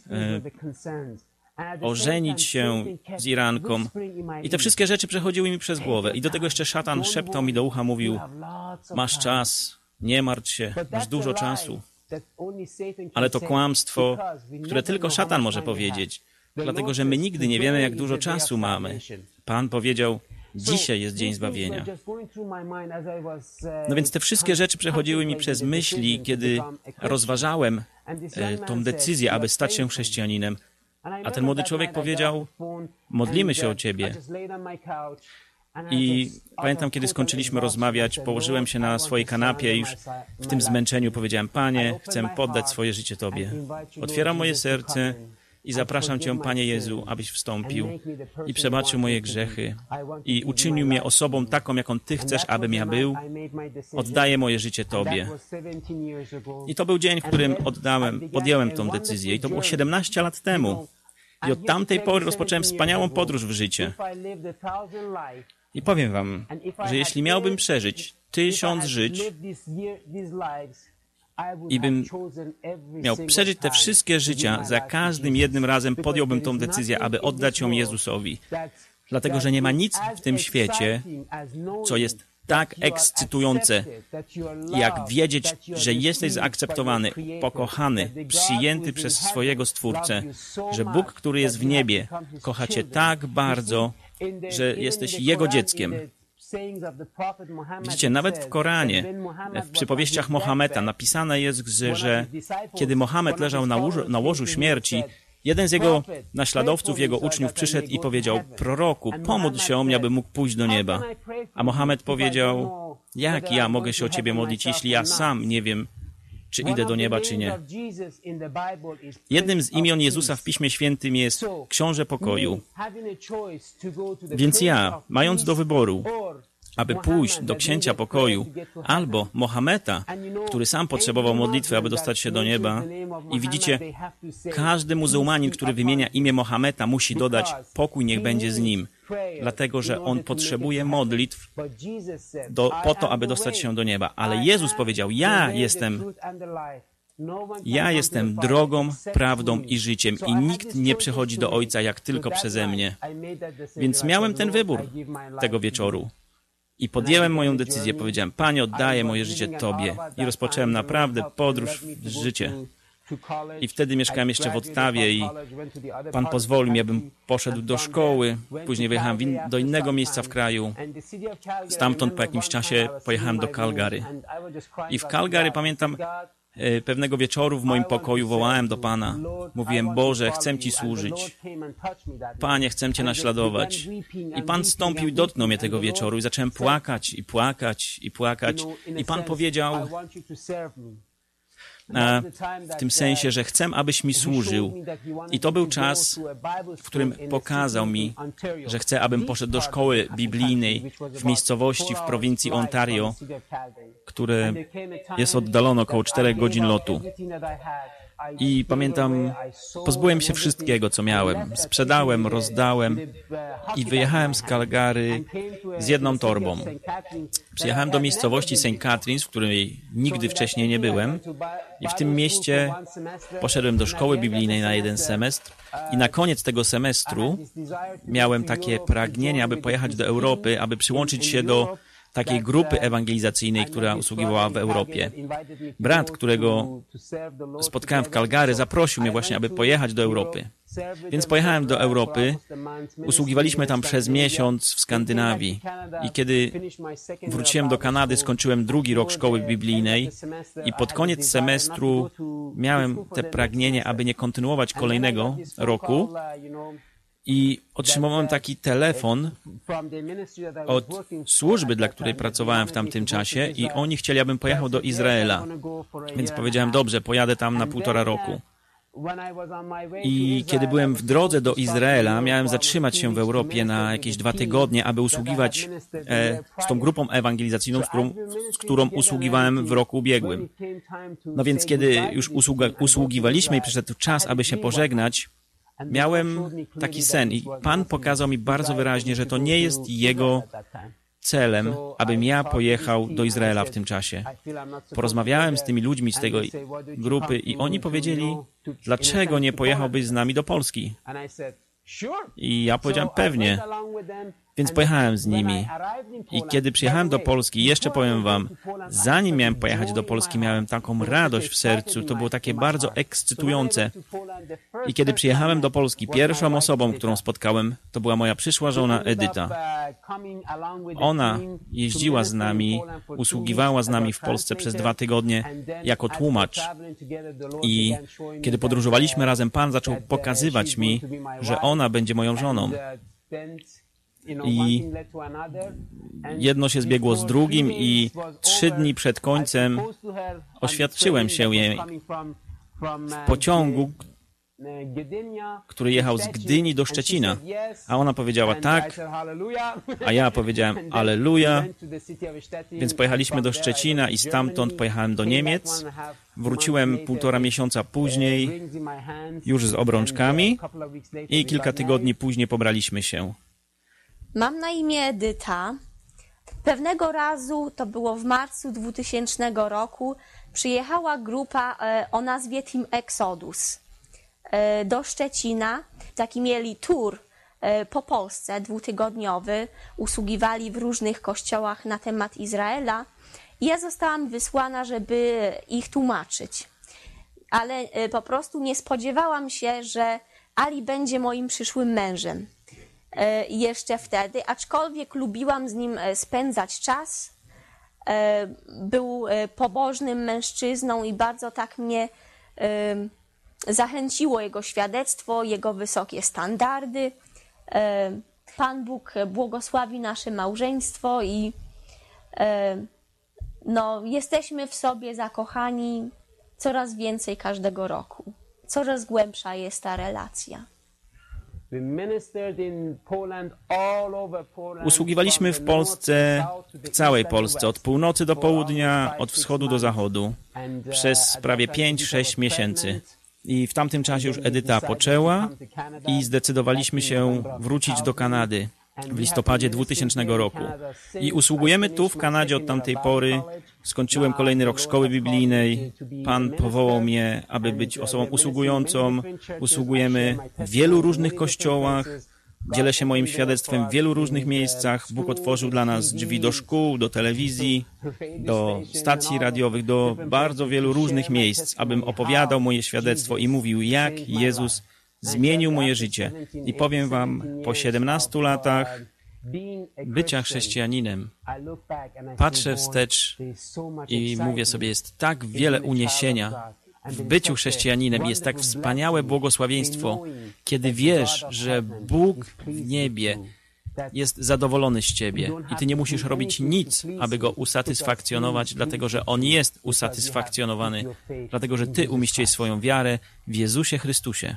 ożenić się z Iranką. I te wszystkie rzeczy przechodziły mi przez głowę. I do tego jeszcze szatan szeptał mi do ucha, mówił: masz czas, nie martw się, masz dużo czasu. Ale to kłamstwo, które tylko szatan może powiedzieć, dlatego że my nigdy nie wiemy, jak dużo czasu mamy. Pan powiedział: dzisiaj jest dzień zbawienia. No więc te wszystkie rzeczy przechodziły mi przez myśli, kiedy rozważałem tą decyzję, aby stać się chrześcijaninem. A ten młody człowiek powiedział: modlimy się o ciebie. I pamiętam, kiedy skończyliśmy rozmawiać, położyłem się na swojej kanapie i już w tym zmęczeniu powiedziałem: Panie, chcę poddać swoje życie Tobie. Otwieram moje serce i zapraszam Cię, Panie Jezu, abyś wstąpił i przebaczył moje grzechy i uczynił mnie osobą taką, jaką Ty chcesz, abym ja był. Oddaję moje życie Tobie. I to był dzień, w którym podjąłem tą decyzję. I to było 17 lat temu. I od tamtej pory rozpocząłem wspaniałą podróż w życie. I powiem wam, że jeśli miałbym przeżyć 1000 żyć i bym miał przeżyć te wszystkie życia, za każdym jednym razem podjąłbym tą decyzję, aby oddać ją Jezusowi. Dlatego, że nie ma nic w tym świecie, co jest tak ekscytujące, jak wiedzieć, że jesteś zaakceptowany, pokochany, przyjęty przez swojego Stwórcę, że Bóg, który jest w niebie, kocha Cię tak bardzo, że jesteś Jego dzieckiem. Widzicie, nawet w Koranie, w przypowieściach Mohameda napisane jest, że kiedy Mohamed leżał na łożu śmierci, jeden z jego naśladowców, jego uczniów przyszedł i powiedział: proroku, pomódl się o mnie, aby mógł pójść do nieba. A Mohamed powiedział: jak ja mogę się o Ciebie modlić, jeśli ja sam nie wiem, czy idę do nieba, czy nie. Jednym z imion Jezusa w Piśmie Świętym jest Książę Pokoju. Więc ja, mając do wyboru, aby pójść do Księcia Pokoju, albo Mohameda, który sam potrzebował modlitwy, aby dostać się do nieba. I widzicie, każdy muzułmanin, który wymienia imię Mohameda, musi dodać: pokój niech będzie z nim, dlatego że on potrzebuje modlitw po to, aby dostać się do nieba. Ale Jezus powiedział: ja jestem drogą, prawdą i życiem i nikt nie przychodzi do Ojca jak tylko przeze mnie. Więc miałem ten wybór tego wieczoru. I podjęłem moją decyzję. Powiedziałem: Panie, oddaję moje życie Tobie. I rozpocząłem naprawdę podróż w życie. I wtedy mieszkałem jeszcze w Ottawie i Pan pozwolił mi, abym poszedł do szkoły. Później wyjechałem do innego miejsca w kraju. Stamtąd po jakimś czasie pojechałem do Calgary. I w Calgary, pamiętam, pewnego wieczoru w moim pokoju wołałem do Pana. Mówiłem: Boże, chcę Ci służyć. Panie, chcę Cię naśladować. I Pan zstąpił i dotknął mnie tego wieczoru i zacząłem płakać i płakać i płakać. I Pan powiedział w tym sensie, że chcę, abyś mi służył. I to był czas, w którym pokazał mi, że chce, abym poszedł do szkoły biblijnej w miejscowości w prowincji Ontario, które jest oddalone około 4 godzin lotu. I pamiętam, pozbyłem się wszystkiego, co miałem. Sprzedałem, rozdałem i wyjechałem z Calgary z jedną torbą. Przyjechałem do miejscowości St. Catharines, w której nigdy wcześniej nie byłem. I w tym mieście poszedłem do szkoły biblijnej na 1 semestr. I na koniec tego semestru miałem takie pragnienie, aby pojechać do Europy, aby przyłączyć się do takiej grupy ewangelizacyjnej, która usługiwała w Europie. Brat, którego spotkałem w Calgary, zaprosił mnie właśnie, aby pojechać do Europy. Więc pojechałem do Europy, usługiwaliśmy tam przez miesiąc w Skandynawii. I kiedy wróciłem do Kanady, skończyłem 2. rok szkoły biblijnej i pod koniec semestru miałem te pragnienie, aby nie kontynuować kolejnego roku. I otrzymałem taki telefon od służby, dla której pracowałem w tamtym czasie i oni chcieli, abym pojechał do Izraela. Więc powiedziałem: dobrze, pojadę tam na 1,5 roku. I kiedy byłem w drodze do Izraela, miałem zatrzymać się w Europie na jakieś 2 tygodnie, aby usługiwać z tą grupą ewangelizacyjną, z którą usługiwałem w roku ubiegłym. No więc kiedy już usługiwaliśmy i przyszedł czas, aby się pożegnać, miałem taki sen i Pan pokazał mi bardzo wyraźnie, że to nie jest Jego celem, abym ja pojechał do Izraela w tym czasie. Porozmawiałem z tymi ludźmi z tej grupy i oni powiedzieli, dlaczego nie pojechałbyś z nami do Polski? I ja powiedziałem, pewnie. Więc pojechałem z nimi. I kiedy przyjechałem do Polski, jeszcze powiem wam, zanim miałem pojechać do Polski, miałem taką radość w sercu. To było takie bardzo ekscytujące. I kiedy przyjechałem do Polski, pierwszą osobą, którą spotkałem, to była moja przyszła żona Edyta. Ona jeździła z nami, usługiwała z nami w Polsce przez 2 tygodnie jako tłumacz. I kiedy podróżowaliśmy razem, Pan zaczął pokazywać mi, że ona będzie moją żoną. I jedno się zbiegło z drugim i 3 dni przed końcem oświadczyłem się jej w pociągu, który jechał z Gdyni do Szczecina. A ona powiedziała tak, a ja powiedziałem Alleluja. Więc pojechaliśmy do Szczecina i stamtąd pojechałem do Niemiec. Wróciłem 1,5 miesiąca później już z obrączkami i kilka tygodni później pobraliśmy się. Mam na imię Edyta. Pewnego razu, to było w marcu 2000 roku, przyjechała grupa o nazwie Team Exodus do Szczecina. Taki mieli tour po Polsce 2-tygodniowy. Usługiwali w różnych kościołach na temat Izraela. I ja zostałam wysłana, żeby ich tłumaczyć. Ale po prostu nie spodziewałam się, że Ali będzie moim przyszłym mężem. Jeszcze wtedy, aczkolwiek lubiłam z nim spędzać czas. Był pobożnym mężczyzną i bardzo tak mnie zachęciło jego świadectwo, jego wysokie standardy. Pan Bóg błogosławi nasze małżeństwo i jesteśmy w sobie zakochani coraz więcej każdego roku. Coraz głębsza jest ta relacja. Usługiwaliśmy w Polsce, w całej Polsce, od północy do południa, od wschodu do zachodu, przez prawie 5-6 miesięcy. I w tamtym czasie już Edyta poczęła i zdecydowaliśmy się wrócić do Kanady w listopadzie 2000 roku. I usługujemy tu w Kanadzie od tamtej pory. Skończyłem kolejny rok szkoły biblijnej. Pan powołał mnie, aby być osobą usługującą. Usługujemy w wielu różnych kościołach. Dzielę się moim świadectwem w wielu różnych miejscach. Bóg otworzył dla nas drzwi do szkół, do telewizji, do stacji radiowych, do bardzo wielu różnych miejsc, abym opowiadał moje świadectwo i mówił, jak Jezus zmienił moje życie. I powiem wam, po 17 latach bycia chrześcijaninem, patrzę wstecz i mówię sobie, jest tak wiele uniesienia w byciu chrześcijaninem, jest tak wspaniałe błogosławieństwo, kiedy wiesz, że Bóg w niebie jest zadowolony z ciebie i ty nie musisz robić nic, aby Go usatysfakcjonować, dlatego że On jest usatysfakcjonowany, dlatego że ty umieściłeś swoją wiarę w Jezusie Chrystusie.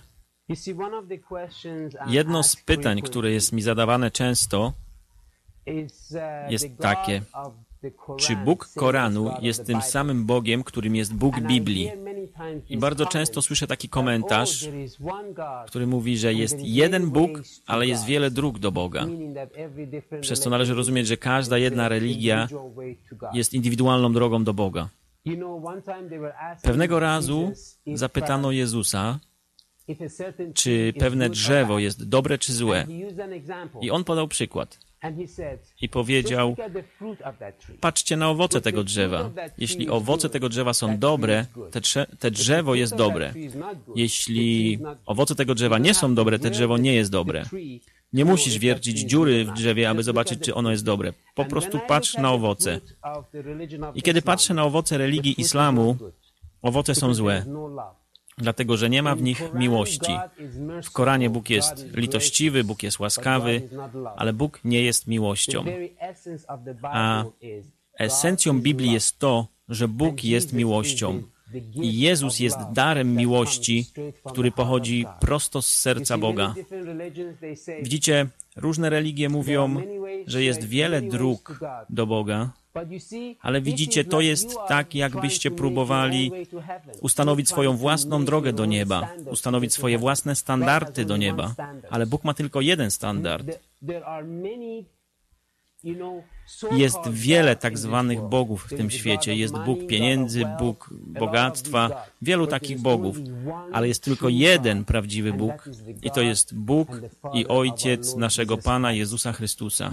Jedno z pytań, które jest mi zadawane często, jest takie: czy Bóg Koranu jest tym samym Bogiem, którym jest Bóg Biblii? I bardzo często słyszę taki komentarz, który mówi, że jest jeden Bóg, ale jest wiele dróg do Boga. Przez to należy rozumieć, że każda jedna religia jest indywidualną drogą do Boga. Pewnego razu zapytano Jezusa, czy pewne drzewo jest dobre czy złe. I On podał przykład. I powiedział, patrzcie na owoce tego drzewa. Jeśli owoce tego drzewa są dobre, te drzewo jest dobre. Jeśli owoce tego drzewa nie są dobre, te drzewo nie jest dobre. Nie musisz wiercić dziury w drzewie, aby zobaczyć, czy ono jest dobre. Po prostu patrz na owoce. I kiedy patrzę na owoce religii islamu, owoce są złe. Dlatego, że nie ma w nich miłości. W Koranie Bóg jest litościwy, Bóg jest łaskawy, ale Bóg nie jest miłością. A esencją Biblii jest to, że Bóg jest miłością. I Jezus jest darem miłości, który pochodzi prosto z serca Boga. Widzicie, różne religie mówią, że jest wiele dróg do Boga, ale widzicie, to jest tak, jakbyście próbowali ustanowić swoją własną drogę do nieba, ustanowić swoje własne standardy do nieba, ale Bóg ma tylko jeden standard. Jest wiele tak zwanych bogów w tym świecie. Jest Bóg pieniędzy, Bóg bogactwa, wielu takich bogów. Ale jest tylko jeden prawdziwy Bóg i to jest Bóg i Ojciec naszego Pana Jezusa Chrystusa.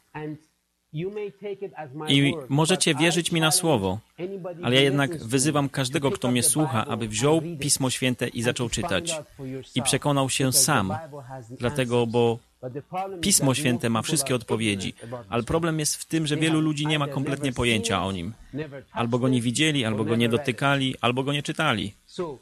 I możecie wierzyć mi na słowo, ale ja jednak wyzywam każdego, kto mnie słucha, aby wziął Pismo Święte i zaczął czytać. I przekonał się sam, dlatego, bo Pismo Święte ma wszystkie odpowiedzi, ale problem jest w tym, że wielu ludzi nie ma kompletnie pojęcia o nim. Albo go nie widzieli, albo go nie dotykali, albo go nie czytali.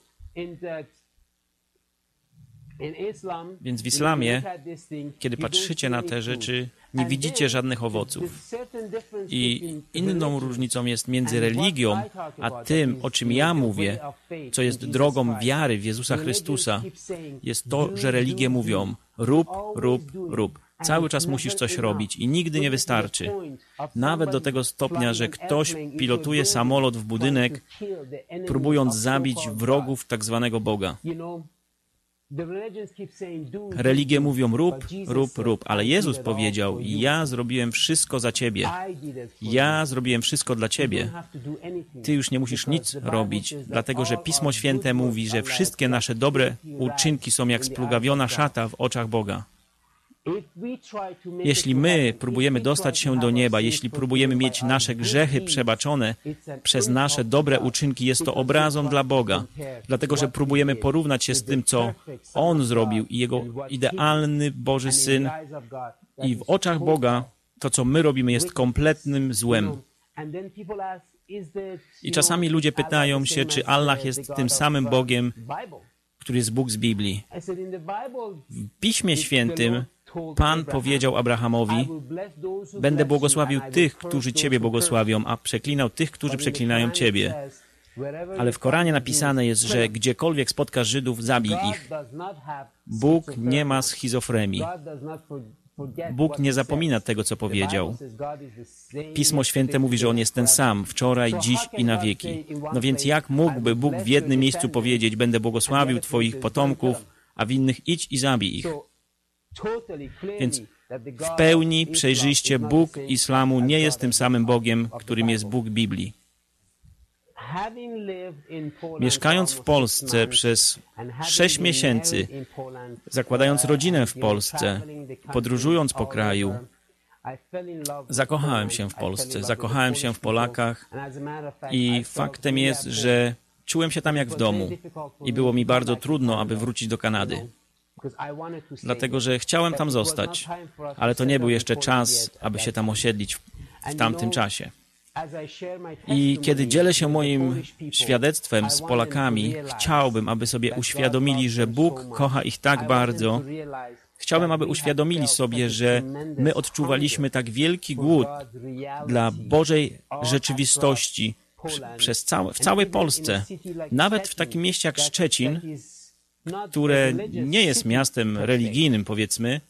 Więc w islamie, kiedy patrzycie na te rzeczy, nie widzicie żadnych owoców. I inną różnicą jest między religią, a tym, o czym ja mówię, co jest drogą wiary w Jezusa Chrystusa, jest to, że religie mówią: rób, rób, rób. Cały czas musisz coś robić i nigdy nie wystarczy. Nawet do tego stopnia, że ktoś pilotuje samolot w budynek, próbując zabić wrogów tak zwanego Boga. Religie mówią: rób, rób, rób, ale Jezus powiedział: ja zrobiłem wszystko za ciebie. Ja zrobiłem wszystko dla ciebie. Ty już nie musisz nic robić, dlatego że Pismo Święte mówi, że wszystkie nasze dobre uczynki są jak splugawiona szata w oczach Boga. Jeśli my próbujemy dostać się do nieba, jeśli próbujemy mieć nasze grzechy przebaczone przez nasze dobre uczynki, jest to obrazą dla Boga, dlatego że próbujemy porównać się z tym, co On zrobił i Jego idealny Boży Syn, i w oczach Boga to, co my robimy, jest kompletnym złem. I czasami ludzie pytają się, czy Allah jest tym samym Bogiem, który jest Bóg z Biblii. W Piśmie Świętym Pan powiedział Abrahamowi: będę błogosławił tych, którzy Ciebie błogosławią, a przeklinał tych, którzy przeklinają Ciebie. Ale w Koranie napisane jest, że gdziekolwiek spotkasz Żydów, zabij ich. Bóg nie ma schizofrenii. Bóg nie zapomina tego, co powiedział. Pismo Święte mówi, że On jest ten sam, wczoraj, dziś i na wieki. No więc jak mógłby Bóg w jednym miejscu powiedzieć: będę błogosławił Twoich potomków, a w innych: idź i zabij ich? Więc w pełni przejrzyście Bóg islamu nie jest tym samym Bogiem, którym jest Bóg Biblii. Mieszkając w Polsce przez 6 miesięcy, zakładając rodzinę w Polsce, podróżując po kraju, zakochałem się w Polsce, zakochałem się w Polakach i faktem jest, że czułem się tam jak w domu i było mi bardzo trudno, aby wrócić do Kanady. Dlatego, że chciałem tam zostać, ale to nie był jeszcze czas, aby się tam osiedlić w tamtym czasie. I kiedy dzielę się moim świadectwem z Polakami, chciałbym, aby sobie uświadomili, że Bóg kocha ich tak bardzo. Chciałbym, aby uświadomili sobie, że my odczuwaliśmy tak wielki głód dla Bożej rzeczywistości w całej Polsce. Nawet w takim mieście jak Szczecin, które nie jest miastem religijnym, powiedzmy,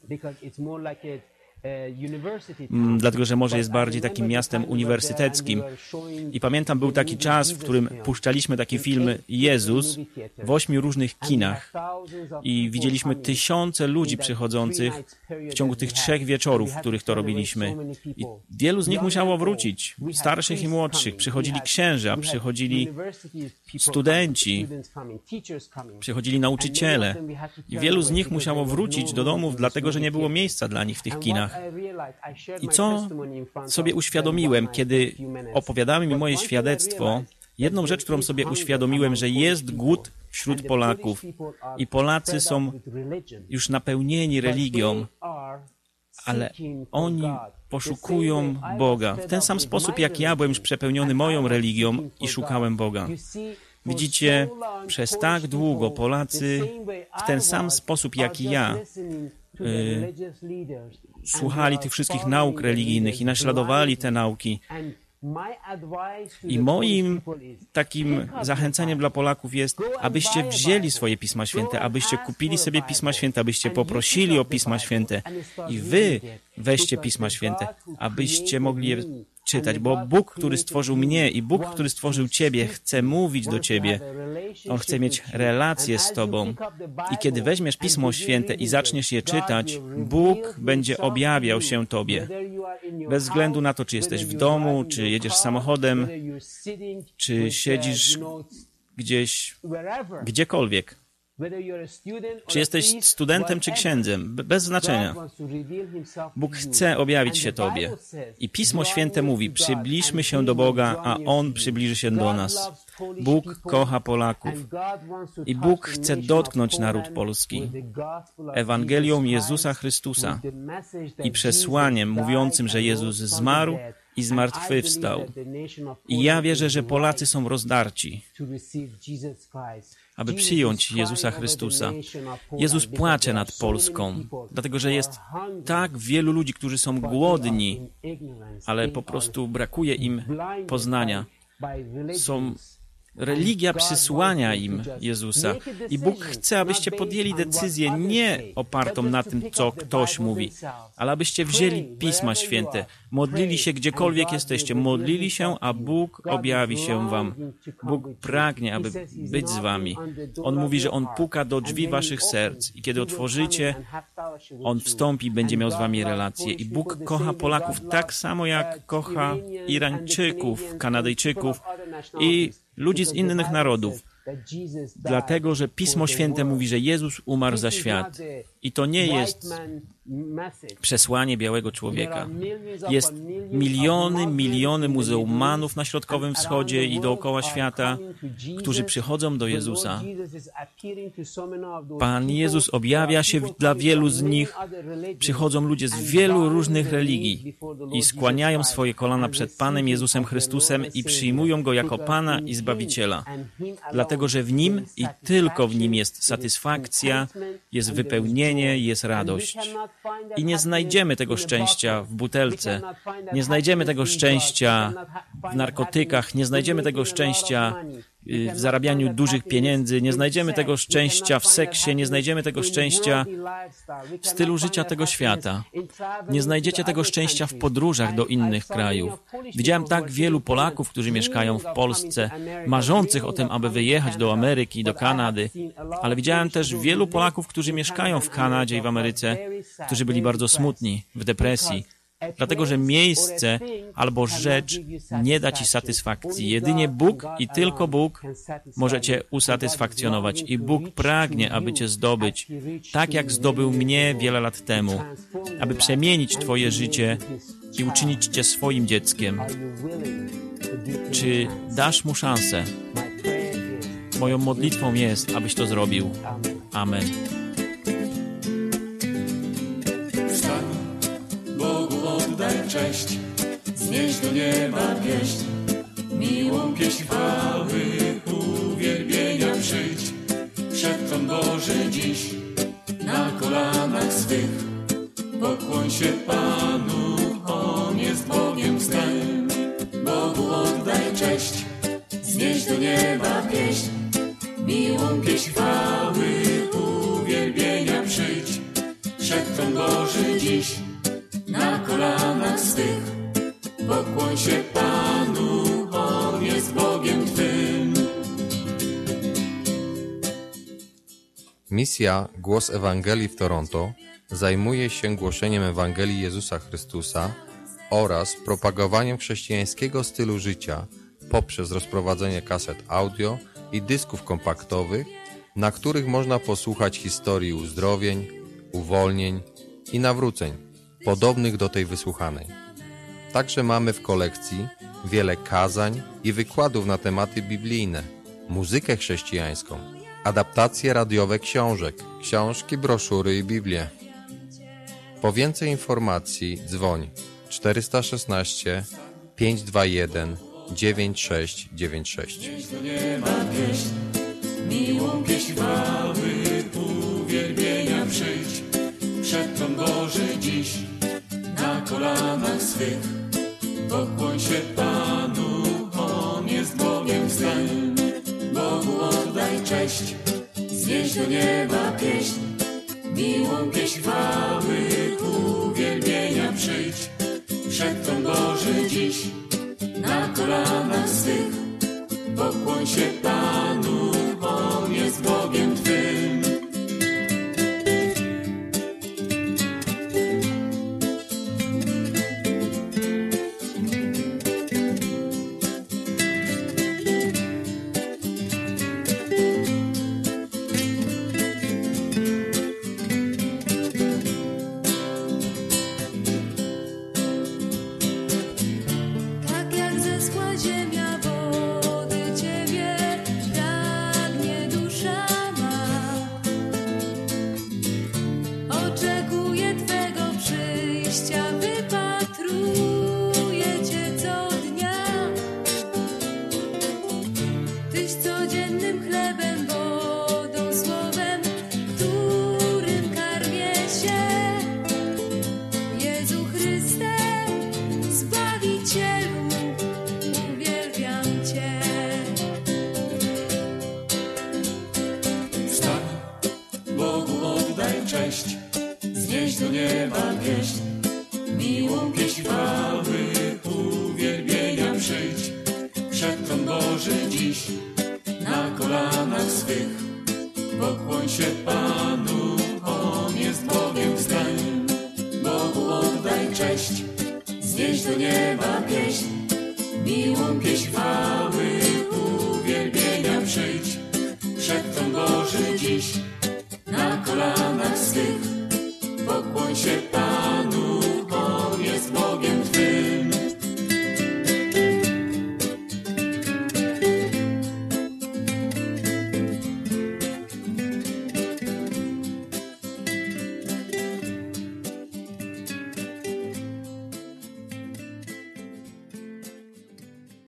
dlatego że może jest bardziej takim miastem uniwersyteckim. I pamiętam, był taki czas, w którym puszczaliśmy taki film Jezus w 8 różnych kinach i widzieliśmy tysiące ludzi przychodzących w ciągu tych 3 wieczorów, w których to robiliśmy. I wielu z nich musiało wrócić, starszych i młodszych. Przychodzili księża, przychodzili studenci, przychodzili nauczyciele i wielu z nich musiało wrócić do domów, dlatego że nie było miejsca dla nich w tych kinach. I co sobie uświadomiłem, kiedy opowiadałem mi moje świadectwo? Jedną rzecz, którą sobie uświadomiłem, że jest głód wśród Polaków i Polacy są już napełnieni religią, ale oni poszukują Boga. W ten sam sposób, jak ja byłem już przepełniony moją religią i szukałem Boga. Widzicie, przez tak długo Polacy w ten sam sposób, jak i ja, słuchali tych wszystkich nauk religijnych i naśladowali te nauki. I moim takim zachęceniem dla Polaków jest, abyście wzięli swoje Pisma Święte, abyście kupili sobie Pisma Święte, abyście poprosili o Pisma Święte i wy weźcie Pisma Święte, abyście mogli je czytać, bo Bóg, który stworzył mnie i Bóg, który stworzył Ciebie, chce mówić do Ciebie. On chce mieć relację z Tobą. I kiedy weźmiesz Pismo Święte i zaczniesz je czytać, Bóg będzie objawiał się Tobie. Bez względu na to, czy jesteś w domu, czy jedziesz samochodem, czy siedzisz gdzieś, gdziekolwiek. Czy jesteś studentem, czy księdzem, bez znaczenia. Bóg chce objawić się Tobie. I Pismo Święte mówi, przybliżmy się do Boga, a On przybliży się do nas. Bóg kocha Polaków. I Bóg chce dotknąć naród polski Ewangelią Jezusa Chrystusa i przesłaniem mówiącym, że Jezus zmarł i zmartwychwstał. I ja wierzę, że Polacy są rozdarci, aby przyjąć Jezusa Chrystusa. Jezus płacze nad Polską, dlatego że jest tak wielu ludzi, którzy są głodni, ale po prostu brakuje im poznania. Religia przysłania im Jezusa. I Bóg chce, abyście podjęli decyzję nie opartą na tym, co ktoś mówi, ale abyście wzięli Pisma Święte, modlili się gdziekolwiek jesteście, modlili się, a Bóg objawi się wam. Bóg pragnie, aby być z wami. On mówi, że On puka do drzwi waszych serc i kiedy otworzycie, On wstąpi i będzie miał z wami relację. I Bóg kocha Polaków tak samo, jak kocha Irańczyków, Kanadyjczyków i ludzi z innych narodów, dlatego, że Pismo Święte mówi, że Jezus umarł za świat. I to nie jest przesłanie białego człowieka. Jest miliony muzułmanów na Środkowym Wschodzie i dookoła świata, którzy przychodzą do Jezusa. Pan Jezus objawia się dla wielu z nich. Przychodzą ludzie z wielu różnych religii i skłaniają swoje kolana przed Panem Jezusem Chrystusem i przyjmują Go jako Pana i Zbawiciela. Dlatego, że w Nim i tylko w Nim jest satysfakcja, jest wypełnienie, jest radość. I nie znajdziemy tego szczęścia w butelce, nie znajdziemy tego szczęścia w narkotykach, nie znajdziemy tego szczęścia w zarabianiu dużych pieniędzy, nie znajdziemy tego szczęścia w seksie, nie znajdziemy tego szczęścia w stylu życia tego świata. Nie znajdziecie tego szczęścia w podróżach do innych krajów. Widziałem tak wielu Polaków, którzy mieszkają w Polsce, marzących o tym, aby wyjechać do Ameryki, do Kanady, ale widziałem też wielu Polaków, którzy mieszkają w Kanadzie i w Ameryce, którzy byli bardzo smutni, w depresji, dlatego, że miejsce albo rzecz nie da ci satysfakcji. Jedynie Bóg i tylko Bóg może cię usatysfakcjonować. I Bóg pragnie, aby cię zdobyć, tak jak zdobył mnie wiele lat temu, aby przemienić twoje życie i uczynić cię swoim dzieckiem. Czy dasz mu szansę? Moją modlitwą jest, abyś to zrobił. Amen. Cześć, znieś do nieba pieśń, miłą pieśń chwały, uwielbienia przyjdź. Przed tron Boży dziś, na kolanach swych, pokłoń się Panu, On jest Bogiem snem. Bogu oddaj cześć, znieś do nieba pieśń, miłą pieśń chwały, uwielbienia przyjdź. Przed tron Boży dziś, na kolanach swych, pokłoń się Panu, On jest Bogiem Twym. Misja Głos Ewangelii w Toronto zajmuje się głoszeniem Ewangelii Jezusa Chrystusa oraz propagowaniem chrześcijańskiego stylu życia poprzez rozprowadzenie kaset audio i dysków kompaktowych, na których można posłuchać historii uzdrowień, uwolnień i nawróceń, podobnych do tej wysłuchanej. Także mamy w kolekcji wiele kazań i wykładów na tematy biblijne, muzykę chrześcijańską, adaptacje radiowe książek, książki, broszury i Biblię. Po więcej informacji dzwoń 416 521 9696. Do nieba pieśń, miłą pieśń chwały, uwielbienia przyjdź. Przed tron Boży dziś, na kolanach swych, pokłoń się Panu, On jest Bogiem snem. Bogu oddaj cześć, znieś do nieba pieśń, miłą pieśń chwały, uwielbienia przyjdź. przed tron Boży dziś, na kolanach swych, pokłoń się Panu, On jest Bogiem Twym. Tak jak zeschła ziemia, wody Ciebie pragnie dusza ma. Oczekuje Twego przyjścia, wypatruje Cię co dnia. Tyś codziennym chlebem, wodą, słowem, którym karmię się. Jezu Chryste, Zbawicielu, uwielbiam Cię. Wstań, Bogu oddaj cześć, znieś do nieba pieśń, miłą pieśń chwały, uwielbienia przyjdź. Przed tron Boży dziś, na kolanach swych, pokłoń się Panu, On jest Bogiem. Wstań, Bogu oddaj cześć, znieś do nieba pieśń, miłą pieśń